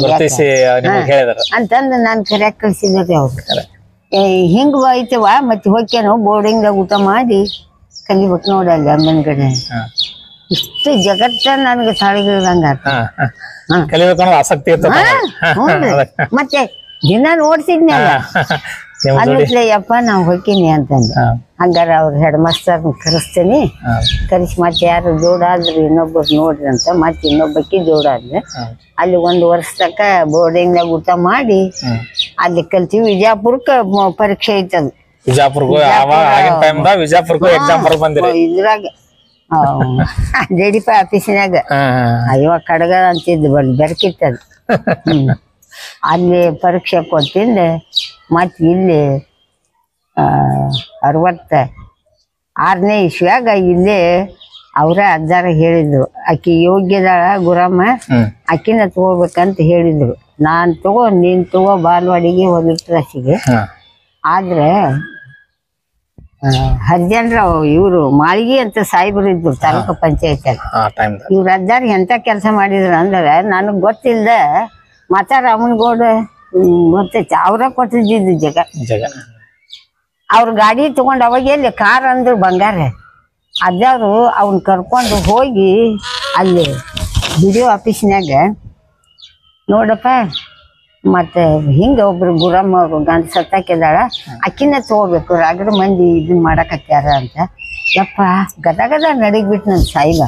ಅಂತಂದು ನಾನ್ ಕರೆಯಾಕ್ ಕಳ್ಸಿದ್ರಿ ಅವ್ರು. ಹಿಂಗ್ ಐತವ ಮತ್ತೆ ಹೋಗ್ಯಾನೋ ಬೋರ್ಡಿಂಗ್ದಾಗ ಊಟ ಮಾಡಿ ಕಲಿಬೇಕು ನೋಡಲ್ಲ ಅಮ್ಮನ್ಗಡೆ. ಇಷ್ಟು ಜಗತ್ತ ನನ್ಗೆ ಸಾಳಿಗಿದಂಗ ಆಸಕ್ತಿ ಮತ್ತೆ ದಿನ ನೋಡ್ತಿದ್ನಲ್ಲ ಅನ್ನತ್ಲೆ ಯಪ್ಪ ನಾವ್ ಹೋಗ್ತೀನಿ ಅಂತಂದ. ಹಂಗಾರ ಅವ್ರ ಹೆಡ್ ಮಾಸ್ಟರ್ ಕರೆಸ್ತೀನಿ. ಕರೆಸಿ ಮತ್ತೆ ಯಾರು ಜೋಡಾದ್ರು ಇನ್ನೊಬ್ಬರು ನೋಡ್ರಿ ಅಂತ ಮತ್ತೆ ಇನ್ನೊಬ್ಬಕ್ಕಿ ಜೋಡಾದ್ರೆ ಅಲ್ಲಿ ಒಂದ್ ವರ್ಷ ತಕ ಬೋರ್ಡಿಂಗ್ ನಾಗ ಊಟ ಮಾಡಿ ಅಲ್ಲಿ ಕಲ್ತೀವಿ. ವಿಜಯಪುರಕ್ಕ ಪರೀಕ್ಷೆ ಐತದ. ಇದ್ರಾಗ ಜೆ ಡಿ ಪಿ ಆಫೀಸಿನಾಗ ಅಯ್ಯೋ ಕಡಗ ಅಂತಿದ್ದು ಬಲ್ ಬೆರಕಿತ್ತದ. ಹ್ಮ್ ಅಲ್ಲಿ ಪರೀಕ್ಷೆ ಕೊಟ್ಟಿಂದ ಮತ್ ಇಲ್ಲಿ ಆ ಅರವತ್ತ ಆರನೇ ಇಸ್ವ್ಯಾಗ ಇಲ್ಲೇ ಅವ್ರ ಅಜ್ಜಾರ ಹೇಳಿದ್ರು ಆಕಿ ಯೋಗ್ಯದಾಳ ಗುರಮ್ಮ ಆಕಿನ ತಗೋಬೇಕಂತ ಹೇಳಿದ್ರು. ನಾನ್ ತಗೋ ನೀನ್ ತಗೋ ಬಾಲ್ವಾಡಿಗೆ ಹೋಗಿರ್ತಾಸಿಗೆ. ಆದ್ರೆ ಹರ್ಜನ್ರ ಇವ್ರು ಮಾಳಿಗೆ ಅಂತ ಸಾಯಿಬರು ಇದ್ರು ತಾಲೂಕು ಪಂಚಾಯತ್ ಇವ್ರ ಅಜ್ಜಾರ ಎಂತ ಕೆಲಸ ಮಾಡಿದ್ರು ಅಂದ್ರೆ ನನಗ್ ಗೊತ್ತಿಲ್ದ ಮಾತಾ ರಾಮನಗೌಡ ಗೊತ್ತೈತಿ ಅವ್ರ ಕೊಟ್ಟಿದ್ದು ಜಗ ಜಗ ಅವ್ರ ಗಾಡಿ ತಗೊಂಡ್ ಅವಾಗ ಎಲ್ಲಿ ಕಾರ್ ಅಂದ್ರು ಬಂಗಾರ. ಅಜ್ಜಾರು ಅವನ್ ಕರ್ಕೊಂಡು ಹೋಗಿ ಅಲ್ಲಿ ಬಿಡಿಒ ಆಫೀಸ್ನಾಗ ನೋಡಪ್ಪ ಮತ್ತೆ ಹಿಂಗ ಒಬ್ರು ಗುರಮ್ಮ ಅವ್ರು ಗಂಡ ಸತ್ತಾಕಿದಾಳ ಅಕ್ಕಿನ ತಗೋಬೇಕು ರಾಗಡ ಮಂದಿ ಇದನ್ ಮಾಡಕತ್ಯಾರ ಅಂತ. ಯಪ್ಪ ಗದ ಗದ ನಡಿಗ್ಬಿಟ್ಟು ನನ್ ಸಾಯಿಗ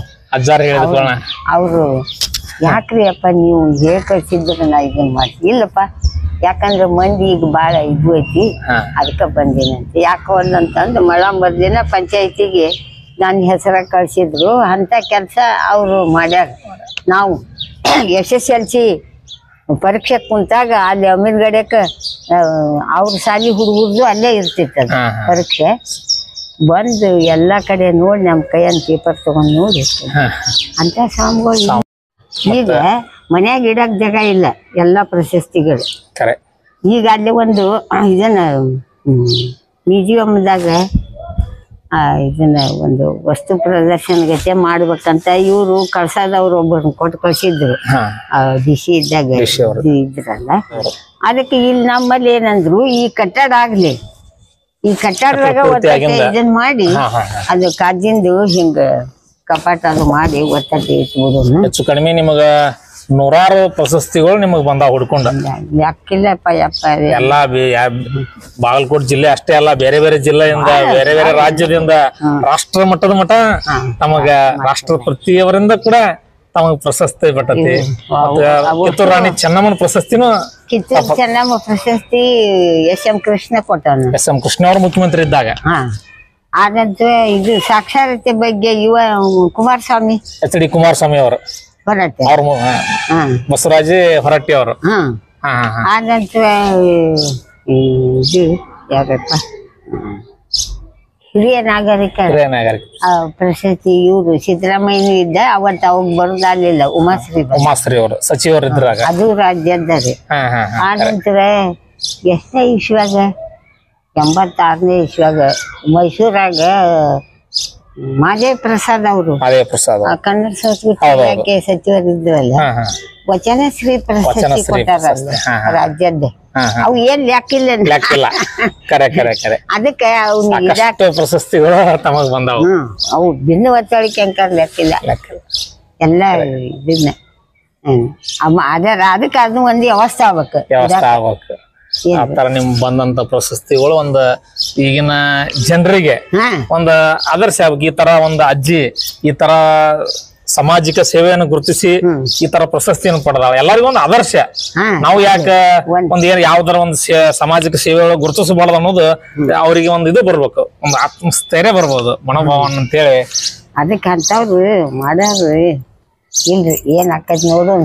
ಅವ್ರು ಯಾಕ್ರಿ ಅಪ್ಪ ನೀವು ಹೇಳ್ ಕಳ್ಸಿದ್ರ ನಾ ಇದನ್ ಮಾಡಿ ಇಲ್ಲಪ್ಪ ಯಾಕಂದ್ರ ಮಂದಿ ಈಗ ಬಾಳ ಇದು ಐತಿ ಅದಕ್ಕ ಬಂದೇನಂತ. ಯಾಕವಲ್ಲಂತಂದು ಮಳಂಬರ್ ದಿನ ಪಂಚಾಯತಿಗೆ ನನ್ ಹೆಸರ ಕಳ್ಸಿದ್ರು. ಅಂತ ಕೆಲ್ಸ ಅವ್ರು ಮಾಡ್ಯಾರ. ನಾವು ಎಸ್ ಎಸ್ ಎಲ್ ಸಿ ಪರೀಕ್ಷೆ ಕುಂತಾಗ ಅಲ್ಲಿ ಅಮೀನ್ಗಡಕ ಅವ್ರ ಶಾಲಿ ಹುಡುಗರ್ದು ಅಲ್ಲೇ ಇರ್ತಿತ್ತದ ಪರೀಕ್ಷೆ. ಬಂದು ಎಲ್ಲಾ ಕಡೆ ನೋಡಿ ನಮ್ ಕೈಯನ್ ಪೇಪರ್ ತಗೊಂಡ್ ನೋಡಿ ಅಂತ ಸ್ವಾಮಿಗಳು. ಈಗ ಮನ್ಯಾಗ ಇಡಕ್ ಜಾಗ ಇಲ್ಲ ಎಲ್ಲಾ ಪ್ರಶಸ್ತಿಗಳು. ಈಗ ಅಲ್ಲಿ ಒಂದು ಇದನ್ನ ಮ್ಯೂಸಿಯಂದಾಗ ಇದನ್ನ ಒಂದು ವಸ್ತು ಪ್ರದರ್ಶನ ಗತೆ ಮಾಡ್ಬೇಕಂತ ಇವ್ರು ಕಳ್ಸದವ್ರು ಒಬ್ಬರನ್ನ ಕೊಟ್ಟು ಕಳ್ಸಿದ್ರು. ದಿಶಿ ಇದ್ದಾಗ ಇದ್ರಲ್ಲ ಅದಕ್ಕೆ ಇಲ್ಲಿ ನಮ್ಮಲ್ಲಿ ಏನಂದ್ರು ಈ ಕಟ್ಟಡ ಆಗ್ಲಿ ಈ ಕಟ್ಟಡದಾಗ ಇದನ್ ಮಾಡಿ ಅದು ಕಾಜಿಂದು ಹಿಂಗ ಕಪಾಟ ಅದು ಮಾಡಿ ಒತ್ತಟ್ಟಿ ಇಟ್ಬಿಡು. ಹೆಚ್ಚು ಕಡಿಮೆ ನಿಮಗ ನೂರಾರು ಪ್ರಶಸ್ತಿಗಳು ನಿಮಗ್ ಬಂದಾವ ಹುಡ್ಕೊಂಡ. ಯಾಕಿಲ್ಲಪ್ಪ ಯಪ್ಪ ಎಲ್ಲಾ ಬಾಗಲಕೋಟೆ ಜಿಲ್ಲೆ ಅಷ್ಟೇ ಅಲ್ಲ ಬೇರೆ ಬೇರೆ ಜಿಲ್ಲೆಯಿಂದ ಬೇರೆ ಬೇರೆ ರಾಜ್ಯದಿಂದ ರಾಷ್ಟ್ರ ಮಟ್ಟದ ಮಟ್ಟ ತಮಗ ರಾಷ್ಟ್ರಪತಿಯವರಿಂದ ಕೂಡ ತಮಗ್ ಪ್ರಶಸ್ತಿ ಬರ್ತತಿ. ಕಿತ್ತೂರು ರಾಣಿ ಚೆನ್ನಮ್ಮನ ಪ್ರಶಸ್ತಿನೂ ಕಿತ್ತೂರು ಚೆನ್ನಮ್ಮ ಪ್ರಶಸ್ತಿ ಎಸ್ ಎಂ ಕೃಷ್ಣ ಕೊಟ್ಟ. ಎಸ್ ಎಂ ಕೃಷ್ಣ ಅವ್ರ ಮುಖ್ಯಮಂತ್ರಿ ಇದ್ದಾಗ. ಆನಂತರ ಇದು ಸಾಕ್ಷರತೆ ಬಗ್ಗೆ ಯುವ ಕುಮಾರಸ್ವಾಮಿ ಎಚ್ ಡಿ ಕುಮಾರಸ್ವಾಮಿ ಅವರು ಹೊರಟ್ಟೆ ಅವ್ರ ಬಸವರಾಜ ಹೊರಟ್ಟಿ ಅವರು. ಆನಂತರ ಇದು ಯಾರಪ್ಪ ಹಿರಿಯ ನಾಗರಿಕ ಪ್ರಶಸ್ತಿ ಇವ್ರು ಸಿದ್ದರಾಮಯ್ಯನೂ ಇದ್ದ ಅವತ್ತ ಅವಾಗ ಬರೋದಾಗ್ಲಿಲ್ಲ. ಉಮಾಶ್ರೀ ಉಮಾಶ್ರೀ ಅವರು ಸಚಿವರು ಇದ್ರಾಗ ಅದು ರಾಜ್ಯದ. ಆನಂತರ ಎಷ್ಟನೇ ಇಶ್ವಾಗ ಎಂಬತ್ತಾರನೇ ಇಶ್ವಾಗ ಮೈಸೂರಾಗ ಮಾದೇವ್ ಪ್ರಸಾದ್ ಅವರು ಮಾದೇವ್ ಪ್ರಸಾದ್ ಕನ್ನಡ ಸಂಸ್ಕೃತಿ ಇಲಾಖೆ ಸಚಿವರಿದ್ರಲ್ಲ ವಚನಶ್ರೀ ಪ್ರಶಸ್ತಿ ಕೊಟ್ಟಾರಲ್ಲ ರಾಜ್ಯದ್ದೇ ಅವು ಏನ್ ಲೆಕ್ಕಿಲ್ಲ ಲೆಕ್ಕಿಲ್ಲ ಕರೆ ಕರೆ ಕರೆ ಅದಕ್ಕೆ ಅವ್ನು ಪ್ರಶಸ್ತಿಗಳು ತಮಗ್ ಬಂದವು ಅವು ಭಿನ್ನ ಒತ್ತಳಿಕೆ ಅಂಕಾರ ಲೆಕ್ಕಿಲ್ಲ ಎಲ್ಲ ಇದನ್ನ ಹ್ಮ್ ಅದರ ಅದಕ್ಕೆ ಅದು ಒಂದು ವ್ಯವಸ್ಥೆ ಆಗ್ಬೇಕು ವ್ಯವಸ್ಥೆ ಆಗ್ಬೇಕು ಆತರ ನಿಮ್ ಬಂದಂತ ಪ್ರಶಸ್ತಿಗಳು ಒಂದ್ ಈಗಿನ ಜನರಿಗೆ ಒಂದ್ ಆದರ್ಶ ಆಗ್ಬೇಕು. ಈ ತರ ಒಂದ್ ಅಜ್ಜಿ ಈ ತರ ಸಾಮಾಜಿಕ ಸೇವೆಯನ್ನು ಗುರುತಿಸಿ ಈ ತರ ಪ್ರಶಸ್ತಿಯನ್ನು ಪಡೆದಾವ ಎಲ್ಲರಿಗೂ ಒಂದು ಆದರ್ಶ. ನಾವು ಯಾಕ ಒಂದ್ ಏನ್ ಯಾವ್ದಾರ ಒಂದ್ ಸಾಮಾಜಿಕ ಸೇವೆಗಳು ಗುರುತಿಸಬಾರ್ದು ಅನ್ನೋದು ಅವ್ರಿಗೆ ಒಂದ್ ಇದು ಬರ್ಬೇಕು, ಒಂದ್ ಆತ್ಮಸ್ಥೈರ್ಯ ಬರ್ಬೋದು ಮನೋಭಾವನ ಅಂತೇಳಿ. ಅದಕ್ಕೆ ಅಂತವ್ರು ಮಾಡ್ಯಾರ್ರಿ ಇಲ್ರಿ ಏನ್ ಆಕೈತಿ ನೋಡು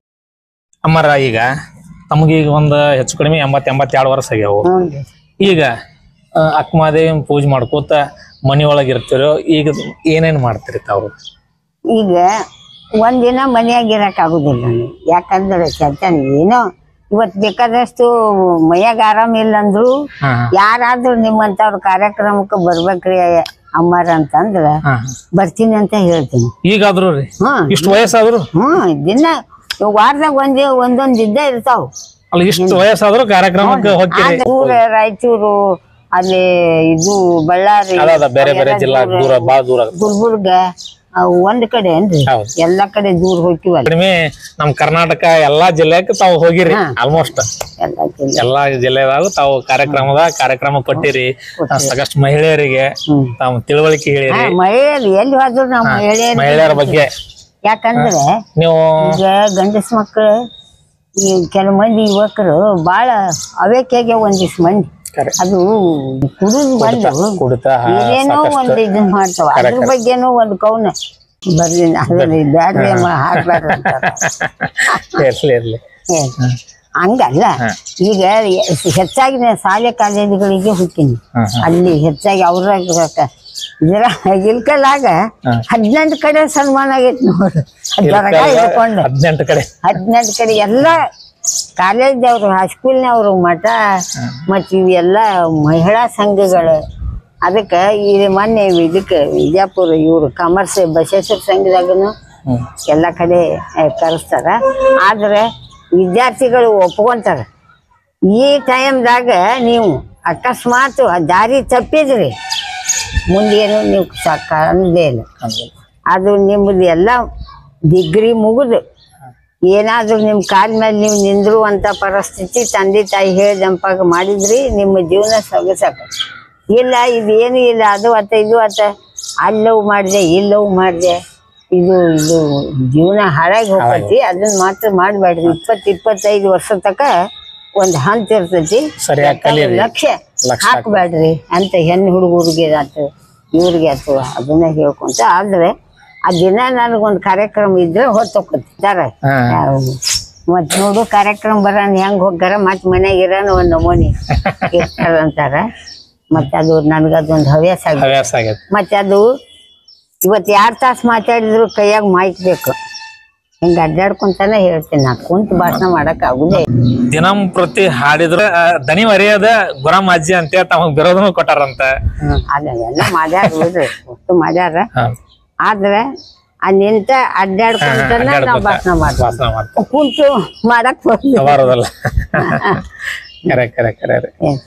ಅಮ್ಮರ. ಈಗ ತಮಗೀಗ ಒಂದ್ ಹೆಚ್ಚು ಕಡಿಮೆ ಎಂಬತ್ ಎಂಬತ್ತೆರಡು ವರ್ಷ ಆಗ್ಯಾವು. ಈಗ ಅಕ್ಕಮಹಾದೇವಿ ಪೂಜೆ ಮಾಡ್ಕೋತ ಮನಿಯೊಳಗ ಇರ್ತಿರೋ, ಈಗ ಏನೇನ್ ಮಾಡ್ತಿರಿ ತಾವು? ಈಗ ಒಂದಿನ ಮನೆಯಾಗ ಇರಕ್ ಆಗುದಿಲ್ಲ ನನಗೆ, ಯಾಕಂದ್ರೆ ಚರ್ಚನೆ ಏನೋ ಇವತ್ ಬೇಕಾದಷ್ಟು ಮೈಯಾಗ ಆರಾಮ ಇಲ್ಲ ಅಂದ್ರು ಯಾರಾದ್ರೂ ನಿಮ್ಮಂತವ್ರ ಕಾರ್ಯಕ್ರಮಕ್ಕೆ ಬರ್ಬೇಕ್ರಿ ಅಮ್ಮಾರ ಅಂತಂದ್ರ ಬರ್ತೀನಿ ಅಂತ ಹೇಳ್ತೀನಿ. ಈಗಾದ್ರು ಇಷ್ಟು ವಯಸ್ಸಾದ್ರು ಹ್ಮ್ ದಿನ ವಾರದಾಗ ಒಂದ್ ಒಂದೊಂದ್ ಇದ್ದ ಇರ್ತಾವ. ಅಲ್ಲ ಇಷ್ಟು ವಯಸ್ಸಾದ್ರು ಕಾರ್ಯಕ್ರಮಕ್ಕೆ ದೂರ ರಾಯಚೂರು ಅಲ್ಲಿ ಇದು ಬಳ್ಳಾರಿ ಬೇರೆ ಬೇರೆ ಜಿಲ್ಲಾ ದೂರ ಬಾಳ ದೂರ ಗುಲ್ಬರ್ಗ ಒಂದ್ ಕಡೆ ಏನ್ರಿ ಎಲ್ಲಾ ಕಡೆ ದೂರ ಹೋಗ್ತಿವಲ್ಲ. ಕಡಿಮೆ ನಮ್ ಕರ್ನಾಟಕ ಎಲ್ಲಾ ಜಿಲ್ಲೆಕ್ ತಾವು ಹೋಗಿರಿ ಆಲ್ಮೋಸ್ಟ್ ಎಲ್ಲಾ ಜಿಲ್ಲೆದಾಗ ತಾವು ಕಾರ್ಯಕ್ರಮದ ಕಾರ್ಯಕ್ರಮ ಕೊಟ್ಟಿರಿ. ಸಾಕಷ್ಟು ಮಹಿಳೆಯರಿಗೆ ತಾವು ತಿಳುವಳಿಕೆ ಹೇಳಿರಿ. ಮಹಿಳೆಯರು ಎಲ್ಲಿ ಹೋದ್ರು ನಾವು ಮಹಿಳೆಯರ ಮಹಿಳೆಯರ ಬಗ್ಗೆ ಯಾಕಂದ್ರೆ ನೀವು ಈಗ ಗಂಡಸ್ ಮಕ್ಳು ಈ ಕೆಲವು ಮಂದಿ ಯುವಕರು ಬಾಳ ಅವೇಕ್ಯಾಗೆ ಒಂದಿಷ್ಟು ಮಂದಿ ಅದು ಕುಡಿದು ಬಂದು ಏನೇನೋ ಒಂದ್ ಇದನ್ ಮಾಡ್ತಾವ. ಅದ್ರ ಬಗ್ಗೆನೂ ಒಂದ್ ಕೌನ ಬರ್ಲಿ ಅದ್ರಲ್ಲಿ ಬ್ಯಾಡ್ರಿ ಹಾಕ್ಬಾರ್ದು ಹಂಗಲ್ಲ. ಈಗ ಹೆಚ್ಚಾಗಿ ಶಾಲೆ ಕಾಲೇಜುಗಳಿಗೆ ಹೋಗ್ತೀನಿ, ಅಲ್ಲಿ ಹೆಚ್ಚಾಗಿ ಅವ್ರಾಗ ಇದ್ರ ಇಲ್ಕಲ್ಲಾಗ ಹದಿನೆಂಟು ಕಡೆ ಸನ್ಮಾನ ಆಗೈತಿ ನೋಡ್ರಿ. ಹಿಡ್ಕೊಂಡು ಹದಿನೆಂಟು ಕಡೆ ಹದಿನೆಂಟು ಕಡೆ ಎಲ್ಲಾ ಕಾಲೇಜ್ದವ್ರು ಹೈಸ್ಕೂಲ್ನವ್ರು ಮಠ ಮತ್ ಇವೆಲ್ಲ ಮಹಿಳಾ ಸಂಘಗಳು. ಅದಕ್ಕ ಈ ಮೊನ್ನೆ ಇದಕ್ಕೆ ವಿಜಯಪುರ ಇವ್ರು ಕಾಮರ್ಸ್ ಬಸವೇಶ್ವರ ಸಂಘದಾಗನು ಎಲ್ಲಾ ಕಡೆ ಕರೆಸ್ತಾರ. ಆದ್ರೆ ವಿದ್ಯಾರ್ಥಿಗಳು ಒಪ್ಕೊಂತಾರ. ಈ ಟೈಮ್ದಾಗ ನೀವು ಅಕಸ್ಮಾತ್ ದಾರಿ ತಪ್ಪಿದ್ರಿ ಮುಂದೇನು ನೀವು ಸಾಕ ಅನ್ನೋದೇ ಇಲ್ಲ. ಅದು ನಿಮ್ಮದು ಎಲ್ಲ ಡಿಗ್ರಿ ಮುಗಿದು ಏನಾದ್ರೂ ನಿಮ್ ಕಾಲ ಮೇಲೆ ನೀವು ನಿಂದ್ರುವಂತ ಪರಿಸ್ಥಿತಿ ತಂದೆ ತಾಯಿ ಹೇಳ್ದಂಪಾಗ ಮಾಡಿದ್ರಿ ನಿಮ್ಮ ಜೀವನ ಸೊಗಸಾಕ. ಇಲ್ಲ ಇದೇನು ಇಲ್ಲ, ಅದು ಅತ್ತ ಇದು ಅತ್ತ ಅಲ್ಲವು ಮಾಡಿದೆ ಇಲ್ಲವು ಮಾಡಿದೆ, ಇದು ಇದು ಜೀವನ ಹಾಳಾಗಿ ಹೋಗ್ತೈತಿ. ಅದನ್ನ ಮಾತ್ರ ಮಾಡ್ಬೇಡ್ರಿ. ಇಪ್ಪತ್ ಇಪ್ಪತ್ತೈದು ವರ್ಷ ತಕ ಒಂದ್ ಹಂತ ಇರ್ತೈತಿ, ಲಕ್ಷ್ಯ ಹಾಕ್ಬೇಡ್ರಿ ಅಂತ ಹೆಣ್ಣು ಹುಡುಗರಿಗೆ ಆತು ಇವ್ರಿಗೆ ಆತು ಅದನ್ನ ಹೇಳ್ಕೊಂತ. ಆದ್ರೆ ಆ ದಿನ ನನಗೊಂದ್ ಕಾರ್ಯಕ್ರಮ ಇದ್ರೆ ಹೊತ್ತೊಕ್ಕೊತಾರ. ಮತ್ ನೋಡು ಕಾರ್ಯಕ್ರಮ ಬರೋಣ ಹೆಂಗ್ ಹೋಗಾರ ಮತ್ ಮನ್ಯಾಗ ಇರೋಣ ಒಂದ್ ನಮೂನಿ ಇರ್ತಾರಂತಾರ. ಮತ್ ಅದು ನನ್ಗದೊಂದ್ ಹವ್ಯಾಸ ಆಗ. ಮತ್ತೆ ಅದು ಇವತ್ ಎರಡ್ ತಾಸ್ ಮಾತಾಡಿದ್ರು ಕೈಯಾಗ ಮೈಕ್ ಬೇಕು. ಹಿಂಗ ಅಡ್ಡಾಡ್ಕೊಂತಾನೆ ಹೇಳ್ತೀನಿ, ನಾ ಕುಂತ ಭಾಷಣ ಮಾಡಕ್ ಆಗುದೇ. ದಿನಂ ಪ್ರತಿ ಹಾಡಿದ್ರ ದನಿ ಮರ್ಯಾದ ಗುರಾಮ್ ಅಜ್ಜಿ ಅಂತ ತಮಗ್ ಬಿರೋದನ್ನು ಕೊಟ್ಟಾರಂತ. ಅದೆಲ್ಲ ಮಾಡ್ಯಾರ ಬಿಡ್ರಿ, ಒಟ್ಟು ಮಾಡ್ಯಾರ. ಆದ್ರೆ ಅದ್ ನಿಂತ ಅಡ್ಡಾಡ್ಕೊಂತಾನೆ ನಾವ್ ಭಾಷಣ ಮಾಡ್ತೀವಿ, ಕುಂತು ಮಾಡಕ್ ಬರೋದಲ್ಲ. ಕರೆ ಕರೆ ಕರೆ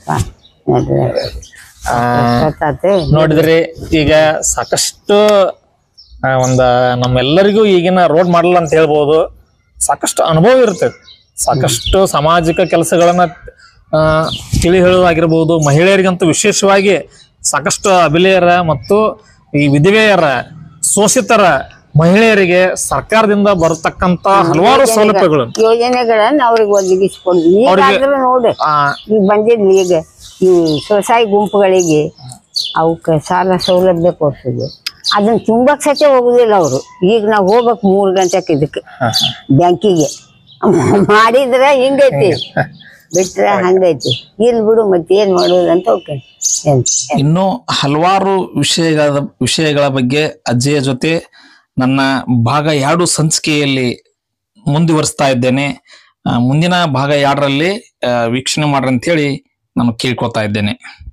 ನೋಡಿದ್ರಿ. ಈಗ ಸಾಕಷ್ಟು ಒಂದ ನಮ್ಮೆಲ್ಲರಿಗೂ ಈಗಿನ ರೋಡ್ ಮಾಡಲ್ ಅಂತ ಹೇಳ್ಬೋದು. ಸಾಕಷ್ಟು ಅನುಭವ ಇರ್ತದೆ, ಸಾಕಷ್ಟು ಸಾಮಾಜಿಕ ಕೆಲಸಗಳನ್ನ ಆ ತಿಳಿ ಹೇಳುವಾಗಿರ್ಬೋದು. ಮಹಿಳೆಯರಿಗಂತೂ ವಿಶೇಷವಾಗಿ ಸಾಕಷ್ಟು ಅಭಿಲೆಯರ ಮತ್ತು ಈ ವಿಧವೆಯರ ಶೋಷಿತರ ಮಹಿಳೆಯರಿಗೆ ಸರ್ಕಾರದಿಂದ ಬರತಕ್ಕಂತ ಹಲವಾರು ಸೌಲಭ್ಯಗಳು ಯೋಜನೆಗಳನ್ನ ಅವ್ರಿಗೆ ಒದಗಿಸಿಕೊಡ್ವಿ. ಈಗಾದ್ರೂ ನೋಡಿ ಈಗ ಬಂದಿದ್ಲಿ ಈಗ ಈ ಸ್ವಸಹಾಯ ಗುಂಪುಗಳಿಗೆ ಅವಕ್ಕೆ ಸಾಲ ಸೌಲಭ್ಯ ಕೊಡ್ತಿದ್ವಿ. ಅದನ್ನ ತುಂಬಕ್ ಸತ್ಯ ಹೋಗುದಿಲ್ಲ ಅವರು. ಈಗ ನಾವ್ ಹೋಗ್ಬೇಕು ಮೂರ್ ಗಂಟೆಕ್ ಇದಕ್ಕೆ ಬ್ಯಾಂಕಿಗೆ ಮಾಡಿದ್ರೆ ಹಿಂಗೈತಿ, ಬಿಟ್ರೆ ಹಂಗೈತಿ. ಇಲ್ ಬಿಡು ಮತ್ತೆ ಏನ್ ಮಾಡೋದು ಅಂತ ಹೋಗ್ತೇನೆ. ಇನ್ನು ಹಲವಾರು ವಿಷಯಗಳ ವಿಷಯಗಳ ಬಗ್ಗೆ ಅಜ್ಜಿಯ ಜೊತೆ ನನ್ನ ಭಾಗ ಎರಡು ಸಂಚಿಕೆಯಲ್ಲಿ ಮುಂದುವರಿಸ್ತಾ ಇದ್ದೇನೆ. ಮುಂದಿನ ಭಾಗ ಎರಡರಲ್ಲಿ ವೀಕ್ಷಣೆ ಮಾಡ್ರಿ ಅಂತ ಹೇಳಿ ನಾನು ಕೇಳ್ಕೊತಾ ಇದ್ದೇನೆ.